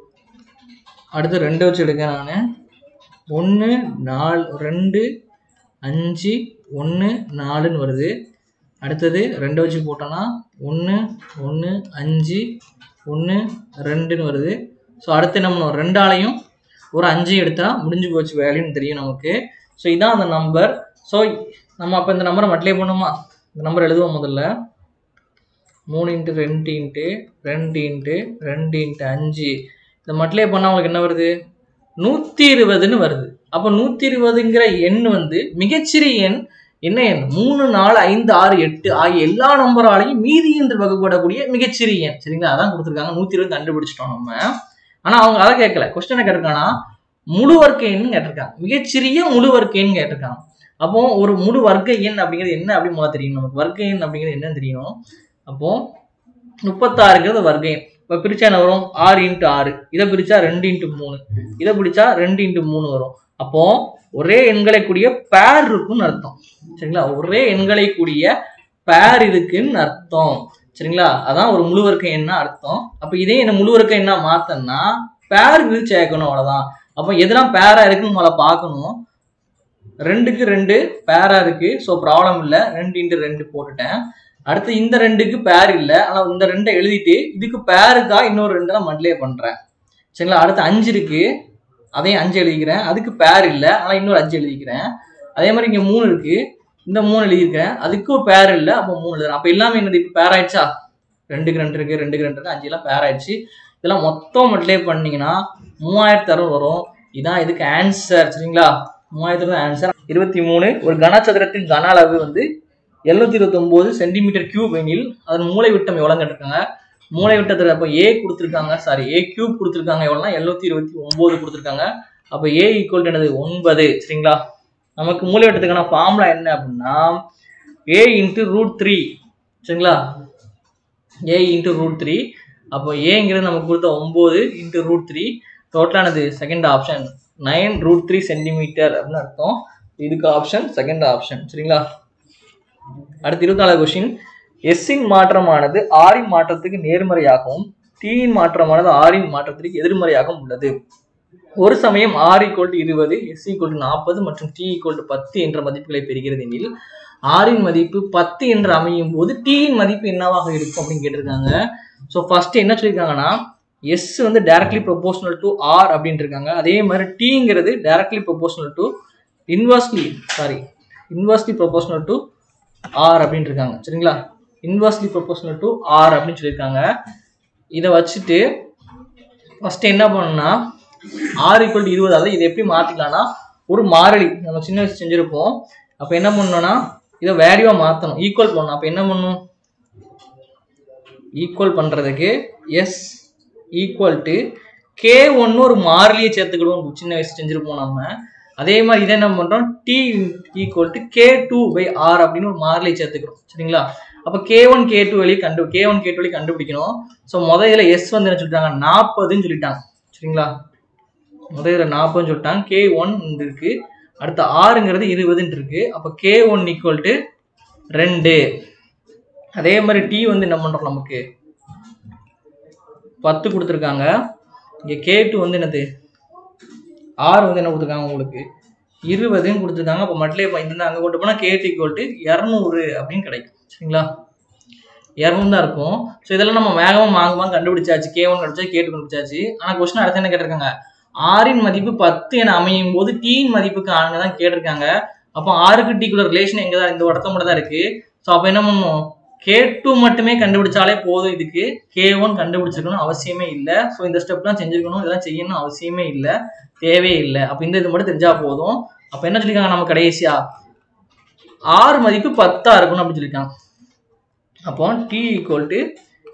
2 வச்சு எடுக்கிறேன் நான். 1, 4, 2, 5, 1, 4ன்னு வருது. அடுத்தது 2 வச்சு போட்டோன்னா 1, 1, 5, 1, 2ன்னு வருது. ஸோ அடுத்து நம்ம 2ஆலையும் ஒரு 5 எடுத்தா முடிஞ்சு போச்சு வேல்யூன்னு தெரியும் நமக்கு. ஸோ இதான் அந்த நம்பர். ஸோ நம்ம அப்போ இந்த நம்பரை மல்டிப்ளை பண்ணுமா? இந்த நம்பர் எழுதுவோம். முதல்ல 3 × 2 × 2 × 2 × 5 இதை மல்டிப்ளை பண்ணால் உங்களுக்கு என்ன வருது 120ன்னு வருது. அப்போ 120ங்கிற எண் வந்து மிகச்சிறிய எண் என்ன எண் 3, 4, 5, 6, 8 ஆகிய எல்லா நம்பராலையும் மீதி என்று வகுப்படக்கூடிய மிகச்சிறிய எண். சரிங்களா? அதான் கொடுத்துருக்காங்க. 120 கண்டுபிடிச்சிட்டோம் நம்ம. ஆனா அவங்க அதை கேட்கல. கொஸ்டின் என்ன கேட்டிருக்காங்கன்னா முழு வர்க்க எண் கேட்டிருக்காங்க. மிகச்சிறிய முழு வர்க்க எண் கேட்டிருக்காங்க. அப்போ ஒரு முழு வர்க்க எண் அப்படிங்கிறது என்ன அப்படின்னு முதல்ல தெரியும். நமக்கு வர்க்க எண் அப்படிங்கிறது என்னன்னு தெரியணும். அப்போ 36ங்கிறது வர்க்க எண். இப்போ பிரிச்சா என்ன வரும் 6 × 6. இதை பிரிச்சா 2 × 3. இதை பிரிச்சா 2 × 3 வரும். அப்போ ஒரே எண்களை கூடிய பேர் இருக்குன்னு அர்த்தம். சரிங்களா? ஒரே எண்களை கூடிய பேர் இருக்குன்னு அர்த்தம். சரிங்களா? அதான் ஒரு முழு வர்க்க எண்ணா அர்த்தம். அப்ப இதே என்ன முழு வர்க்க எண்ணா மாத்தன்னா பேர் விரிச்சு சேர்க்கணும், அவ்வளவுதான். அப்ப எதெல்லாம் பேரா இருக்குன்னு முதல்ல பார்க்கணும். 2க்கு 2 பேரா இருக்கு. ஸோ ப்ராப்ளம் இல்லை. 2 × 2 போட்டுட்டேன். அடுத்து இந்த 2க்கு பேர் இல்லை. ஆனா இந்த 2 எழுதிட்டு இதுக்கு பேருக்கா இன்னொரு 2 தான் மல்டிப்ளை பண்றேன். சரிங்களா? அடுத்து 5 இருக்கு. அதையும் 5 எழுதிக்கிறேன். அதுக்கு பேர் இல்லை. ஆனா இன்னொரு 5 எழுதிக்கிறேன். அதே மாதிரி இங்க 3 இருக்கு. இந்த 3 எழுதியிருக்கேன். அதுக்கும் பேர் இல்லை. அப்போ 3 எழுதுறேன். அப்ப எல்லாமே என்னது இப்போ பேர் ஆயிடுச்சா? 2க்கு 2 இருக்கு, 2க்கு 2 இருக்கு, 5 எல்லாம் பேர் ஆயிடுச்சு. இதெல்லாம் மொத்தம் மல்டிப்ளை பண்ணீங்கன்னா 3600 வரும். இதான் இதுக்கு ஆன்சர். சரிங்களா? 3600 ஆன்சர். 23 ஒரு கனசதுரத்தின் கன அளவு வந்து 729 cm3 எனில் அதன் மூலை விட்டம் எவ்வளவு கேட்டிருக்காங்க. மூலை விட்டத்துல அப்போ ஏ கொடுத்துருக்காங்க, சாரி ஏ கியூப் கொடுத்துருக்காங்க. எவ்வளோனா 729 கொடுத்துருக்காங்க. அப்போ ஏ ஈக்குவல் டு என்னது 9. சரிங்களா? நமக்கு மூலை விட்டத்துக்கான ஃபார்முலா என்ன அப்படின்னா a × √3. சரிங்களா? a × √3. அப்போ ஏங்கிறது நமக்கு கொடுத்த 9 × √3. டோட்டலானது செகண்ட் ஆப்ஷன் 9√3 cm அப்படின்னு அர்த்தம். இதுக்கு ஆப்ஷன் செகண்ட் ஆப்ஷன். சரிங்களா? அடுத்து 24வது கொஸ்டின். எஸ்ஸின் மாற்றமானது ஆரின் மாற்றத்துக்கு நேர்மறையாகவும் டீயின் மாற்றமானது ஆரின் மாற்றத்திற்கு எதிர்மறையாகவும் உள்ளது. ஒரு சமயம் r = 20, s = 40 மற்றும் t = 10 என்ற மதிப்புகளை பெறுகிறது எனில் ஆரின் மதிப்பு 10 என்று அமையும் போது டீயின் மதிப்பு என்னவாக இருக்கும் அப்படின்னு கேட்டிருக்காங்க. ஸோ ஃபர்ஸ்ட் என்ன சொல்லியிருக்காங்கன்னா s வந்து டைரக்ட்லி ப்ரொபோஷனல் டு r அப்படின்னு இருக்காங்க. அதே மாதிரி டீங்கிறது directly proportional to inversely proportional to r அப்படின்னு இருக்காங்க. சரிங்களா? இன்வெர்ஸ்லி ப்ரொபோஷனல் டு r அப்படின்னு சொல்லியிருக்காங்க. இதை வச்சுட்டு ஃபர்ஸ்ட் என்ன பண்ணணும்னா r = 20. அதாவது இதை எப்படி மாத்திக்கலாம்னா ஒரு மாறிலி நம்ம சின்ன வயசு செஞ்சிருப்போம். அப்ப என்ன பண்ணணும்னா இதை வேல்யூவா மாத்தணும், ஈக்குவல் பண்ணணும். அப்ப என்ன பண்ணணும், ஈக்குவல் பண்றதுக்கு s = k1 ஒரு மாறிலியை சேர்த்துக்கிடுவோம். சின்ன வயசு செஞ்சிருப்போம் நம்ம. அதே மாதிரி இதை என்ன பண்றோம் t = k2/r அப்படின்னு ஒரு மாறிலியை சேர்த்துக்கிறோம். சரிங்களா? அப்ப k1 k2 வழி கண்டுபிடிக்கணும். ஸோ முதல்ல s வந்து என்ன சொல்லிட்டாங்க 40ன்னு சொல்லிட்டாங்க. சரிங்களா? முதல்ல 40ன்னு சொல்லிட்டாங்க. k1 இருக்கு. அடுத்த rங்கிறது 20ன்னு இருக்கு. அப்ப k1 = 2. அதே மாதிரி t வந்து என்ன பண்றோம் நமக்கு 10 கொடுத்துருக்காங்க. இங்க k2 வந்து என்னது r வந்து என்ன கொடுத்துருக்காங்க உங்களுக்கு 20ன்னு கொடுத்துருக்காங்க. அப்போ மல்டிப்ளை இந்த அங்கே கொண்டு போனால் k2 = 200 அப்படின்னு கிடைக்கும். சரிங்களா? 200 தான் இருக்கும். ஸோ இதெல்லாம் நம்ம வேகமாக கண்டுபிடிச்சாச்சு. k1 கண்டுபிடிச்சா k2 கண்டுபிடிச்சாச்சு. ஆனால் கொஸ்டின் அடுத்து என்ன கேட்டிருக்காங்க, ஆரின் மதிப்பு 10 என அமையும் போது டீயின் மதிப்புக்கு ஆளுங்க தான் கேட்டிருக்காங்க. அப்போ ஆருக்கு டீக்குள்ள ரிலேஷன் எங்கே தான் இந்த இடத்த மட்டும் தான் இருக்கு. ஸோ அப்போ என்ன பண்ணணும் k2 மட்டுமே கண்டுபிடிச்சாலே போதும். இதுக்கு k1 கண்டுபிடிச்சிருக்கணும் அவசியமே இல்லை. ஸோ இந்த ஸ்டெப்லாம் செஞ்சிருக்கணும், இதெல்லாம் செய்யணும் அவசியமே இல்லை, தேவையே இல்லை. அப்போ இந்த இது மட்டும் தெரிஞ்சா போதும். அப்போ என்ன சொல்லியிருக்காங்க நம்ம கடைசியா r மதிப்பு 10 இருக்கணும் அப்படின்னு சொல்லியிருக்காங்க. அப்போ t =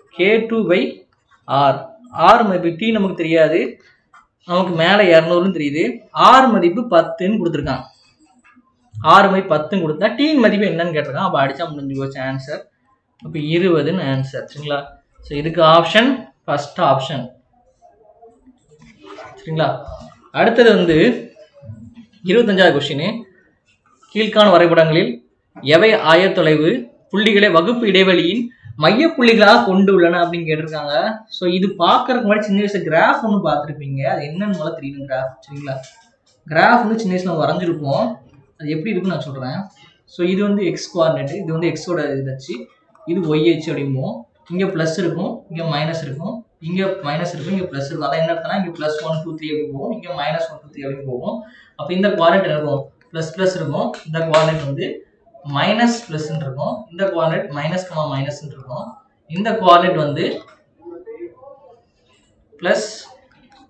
k2/r. r மதிப்பு t நமக்கு தெரியாது, நமக்கு மேலே 200ன்னு தெரியுது. r மதிப்பு 10ன்னு கொடுத்துருக்காங்க. r மதிப்பு 10ன்னு கொடுத்தா டீன் மதிப்பு என்னன்னு கேட்டிருக்காங்க. அப்போ அடிச்சா முடிஞ்சு போச்சு ஆன்சர். அப்போ 20ன்னு ஆன்சர். சரிங்களா? ஸோ இதுக்கு ஆப்ஷன் ஃபர்ஸ்ட் ஆப்ஷன். சரிங்களா? அடுத்தது வந்து 25வது கொஸ்டின். கீழ்காணும் வரைபடங்களில் எவை ஆயத்தொலைவு புள்ளிகளை வகுப்பு இடைவெளியின் மைய புள்ளிகளாக கொண்டு உள்ளன அப்படின்னு கேட்டிருக்காங்க. ஸோ இது பார்க்கறதுக்கு முன்னாடி சின்ன வயசு கிராஃப் ஒன்று பார்த்துருப்பீங்க. அது என்னன்னு முதல்ல தெரியும் கிராஃப். சரிங்களா? கிராஃப் வந்து சின்ன வயசுல வரைஞ்சிருப்போம். அது எப்படி இருக்குன்னு நான் சொல்றேன். ஸோ இது வந்து எக்ஸ் கோஆர்டினேட், இது வந்து எக்ஸோட இதாச்சு, இது ஒய்ஹெச் அப்படிம்போம். இங்கே ப்ளஸ் இருக்கும், இங்கே மைனஸ் இருக்கும், இங்கே மைனஸ் இருக்கும், இங்கே ப்ளஸ் இருக்கும். அதான் என்ன அர்த்தம்னா இங்கே +1 2 3 அப்படி போகும், இங்கே -1 2 3 அப்படி போகும். அப்போ இந்த கோஆர்டினேட் இருக்கும் ப்ளஸ் இருக்கும், இந்த கோஆர்டினேட் வந்து மைனஸ் ப்ளஸ்ன்னு இருக்கும், இந்த கோஆர்டினேட் மைனஸ் மைனஸ்ன்னு இருக்கும், இந்த கோஆர்டினேட் வந்து +,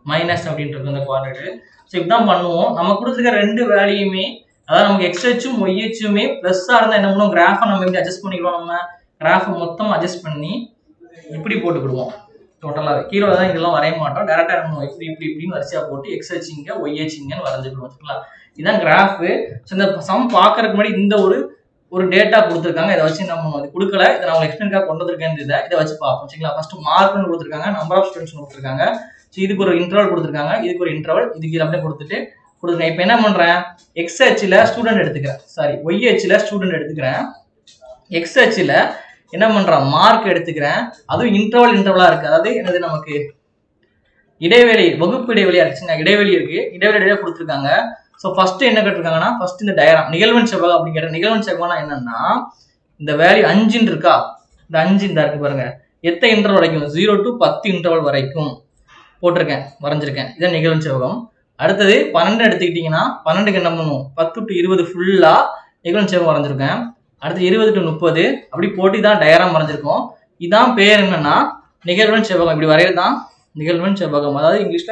மைனஸ் அப்படின்னு இருக்கும் இந்த குவாட்ரேட். ஸோ இப்படிதான் பண்ணுவோம். நம்ம கொடுத்துருக்க ரெண்டு வேல்யூமே, அதாவது நமக்கு எக்ஸ்ஹெச்சும் ஒய்ஹெச்சுமே ப்ளஸ்ஸாக இருந்தால் என்ன பண்ணுவோம், கிராஃபை நம்ம எப்படி அட்ஜஸ்ட் பண்ணிக்கிறோம், நம்ம கிராஃபை மொத்தமாக அட்ஜஸ்ட் பண்ணி இப்படி போட்டுக்கிடுவோம். டோட்டலாக கீழே தான் இதெல்லாம் வரைய மாட்டோம், டேரெக்டாக நம்ம இப்படி இப்படி இப்படின்னு வரிசையாக போட்டு எக்ஸ்ஹெச் இங்கே ஒய்ஹெச் இங்கன்னு வரைஞ்சிக்கணும். வச்சுக்கலாம், இதுதான் கிராஃபு. ஸோ இந்த சம் பார்க்கறதுக்கு முன்னாடி இந்த ஒரு டேட்டா கொடுத்துருக்காங்க, இதை வச்சு நம்ம அது கொடுக்கல, இதை நான் உங்களுக்கு எக்ஸ்பிளைனுக்காக கொண்டு வந்திருக்கேன். இதை வச்சு பார்ப்போம். சரிங்களா, ஃபர்ஸ்ட் மார்க்னு கொடுத்துருக்காங்க, நம்பர் ஆஃப் ஸ்டூடெண்ட்ஸ் கொடுத்துருக்காங்க. ஸோ இதுக்கு ஒரு இன்டர்வல் கொடுத்துருக்காங்க, இதுக்கு ஒரு இன்டர்வல், இதுக்கு அப்படியே கொடுத்துருக்கேன். இப்போ என்ன பண்றேன், எக்ஸ்ஹெச்ல ஸ்டூடெண்ட் எடுத்துக்கிறேன், சாரி ஒய்ஹெச்ல ஸ்டூடெண்ட் எடுத்துக்கிறேன், எக்ஸ்ஹெச்ல என்ன பண்றேன் மார்க் எடுத்துக்கிறேன். அதுவும் இன்டர்வலா இருக்கு, அதாவது என்னது நமக்கு இடைவெளி, வகுப்பு இடைவெளியா இருக்குச்சுங்க, இடைவெளி இருக்கு, இடைவெளியா கொடுத்துருக்காங்க. ஸோ ஃபர்ஸ்ட் என்ன கேட்டிருக்காங்கன்னா, ஃபர்ஸ்ட் இந்த டயக்ராம் நிகழ்வெண் செவ்வகம் அப்படிங்கிற நிகழ்வெண் செவ்வகம்னா என்னன்னா, இந்த வேல்யூ 5 இருக்கா, இந்த 5 இந்த இருக்கு பாருங்க, எத்தனை இன்டர்வல் வரைக்கும், 0 to 10 இன்டர்வல் வரைக்கும் போட்டிருக்கேன், வரைஞ்சிருக்கேன். இதான் நிகழ்வெண் செவ்வகம். அடுத்தது 12 எடுத்துக்கிட்டீங்கன்னா 12க்கு என்ன பண்ணுவோம், 10 to 20 ஃபுல்லா நிகழ்வெண் செவ்வகம் வரைஞ்சிருக்கேன். அடுத்து 20 to 30 அப்படி போட்டி தான் டயக்ராம் வரைஞ்சிருக்கோம். இதான் பேர் என்னன்னா நிகழ்வெண் செவ்வகம். இப்படி வரையறதுதான் நிகழ்வெண் செவ்வகம், அதாவது இங்கிலீஷ்ல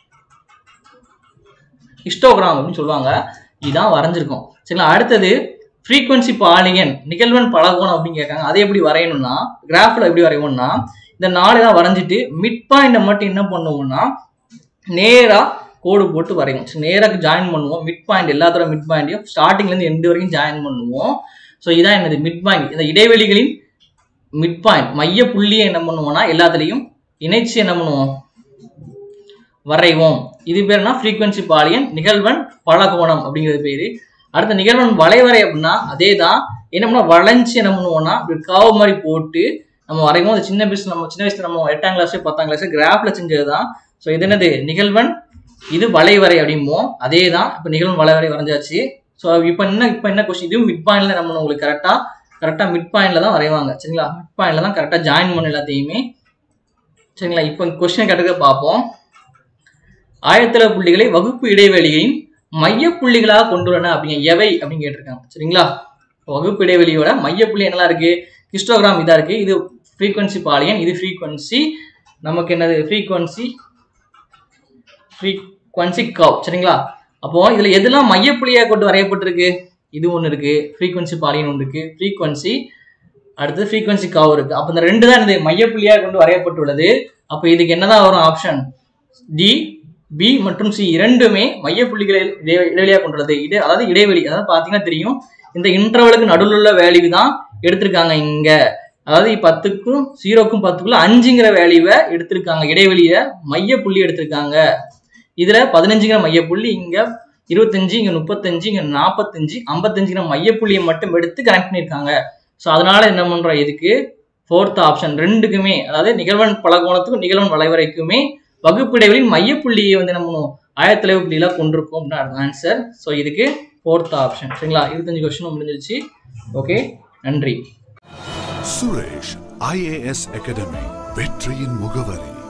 ஹிஸ்டோகிராம் அப்படின்னு சொல்லுவாங்க. இதான் வரைஞ்சிருக்கோம். சரிங்களா, அடுத்தது ஃப்ரீக்வன்சி பாலிகன் நிகழ்வெண் பலகோணம் அப்படின்னு கேட்காங்க. அதை எப்படி வரையணும்னா, கிராஃப்ல எப்படி வரையணும்னா, இந்த 4 தான் வரைஞ்சிட்டு மிட் பாயிண்ட்டை மட்டும் என்ன பண்ணுவோம்னா நேரா கோடு போட்டு வரையும். நேராக ஜாயின் பண்ணுவோம். மிட் பாயிண்ட் எல்லாத்தோட மிட் பாயிண்ட்டையும் ஸ்டார்டிங்லேருந்து எண்டு வரைக்கும் ஜாயின் பண்ணுவோம். ஸோ இதான் என்னது மிட் பாயிண்ட். இந்த இடைவெளிகளின் மிட் பாயிண்ட் மைய புள்ளியை என்ன பண்ணுவோம்னா எல்லாத்துலேயும் இணைச்சு என்ன பண்ணுவோம் வரைவோம். இது பேர்னா ஃப்ரீக்வன்சி பாலியன் நிகழ்வெண் பலகோணம் அப்படிங்கிறது பேரு. அடுத்த நிகழ்வெண் வளைவரை அப்படின்னா அதே தான். என்ன பண்ணா வளைஞ்சு என்ன பண்ணுவோம்னா இப்படி காவு மாதிரி போட்டு நம்ம வரைவோம். அது சின்ன வயசுல நம்ம 8ஆம் கிளாஸ் 10ஆம் கிளாஸ் கிராஃப்ல செஞ்சது தான். ஸோ இது என்னது நிகழ்வெண், இது வளைவரை அப்படிம்போம். அதே தான். இப்போ நிகழ்வெண் வளைவரை வரைஞ்சாச்சு. ஸோ இப்போ என்ன கொஸ்டின், இதுவும் மிட் பாயிண்ட்ல நம்ம உங்களுக்கு கரெக்டாக மிட் பாயிண்ட்ல தான் வரைவாங்க. சரிங்களா, மிட் பாயிண்ட்ல தான் கரெக்டாக ஜாயின் பண்ண எல்லாத்தையுமே. சரிங்களா, இப்போ கொஸ்டின் கேட்டதை பார்ப்போம். ஆயத்தள புள்ளிகளை வகுப்பு இடைவெளியின் மைய புள்ளிகளாக கொண்டுள்ளன அப்படிங்க எவை அப்படின்னு கேட்டிருக்காங்க. சரிங்களா, வகுப்பு இடைவெளியோட மைய புள்ளி என்னெல்லாம் இருக்கு, ஹிஸ்டோகிராம் இதா இருக்கு. இது ஃப்ரீக்வன்சி பாலியன், இது ஃப்ரீக்வன்சி நமக்கு என்னது ஃப்ரீக்வன்சி கர்வ். சரிங்களா, அப்போ இதுல எதெல்லாம் மையப்புள்ளியாக கொண்டு வரையப்பட்டிருக்கு, இது ஒன்று இருக்கு, ஃப்ரீக்வன்சி பாலியன் ஒன்று இருக்கு, ஃப்ரீக்வன்சி அடுத்து ஃப்ரீக்வன்சி கர்வ் இருக்கு. அப்போ இந்த ரெண்டு தான் இந்த மையப்புள்ளியாக கொண்டு வரையப்பட்டுள்ளது. அப்போ இதுக்கு என்னதான் வரும் ஆப்ஷன் டி, பி மற்றும் சி இரண்டுமே மையப்புள்ளிகளை இடைவெளியாக கொண்டுள்ளது. அதாவது இடைவெளி, அதாவது பார்த்தீங்கன்னா தெரியும் இந்த இன்டர்வலுக்கு நடுவில் உள்ள வேல்யூ தான் எடுத்திருக்காங்க இங்க. அதாவது 10க்கும் 0க்கும் 10க்குள்ள 5ங்கிற வேல்யூவை எடுத்திருக்காங்க, இடைவெளிய மைய புள்ளி எடுத்திருக்காங்க. இதுல 15ங்கிற மையப்புள்ளி, இங்க 25, இங்க 35, இங்க 45, 55ங்கிற மையப்புள்ளியை மட்டும் எடுத்து கனெக்ட் பண்ணியிருக்காங்க. ஸோ அதனால என்ன பண்றோம், இதுக்கு 4th ஆப்ஷன் ரெண்டுக்குமே, அதாவது நிகழ்வெண் பலகோணத்துக்கும் நிகழ்வெண் வளைவரைக்குமே வகுப்பு இடைவெளியின் மையப்புள்ளியை வந்து நம்ம ஆயத்தொலைவு புள்ளியெல்லாம் கொண்டிருக்கோம் அப்படின்னு ஆன்சர். ஸோ இதுக்கு 4th ஆப்ஷன். சரிங்களா, 25 கொஸ்டின் முடிஞ்சிருச்சு. ஓகே, நன்றி. சுரேஷ் IAS அகாடமி, வெற்றியின் முகவரி.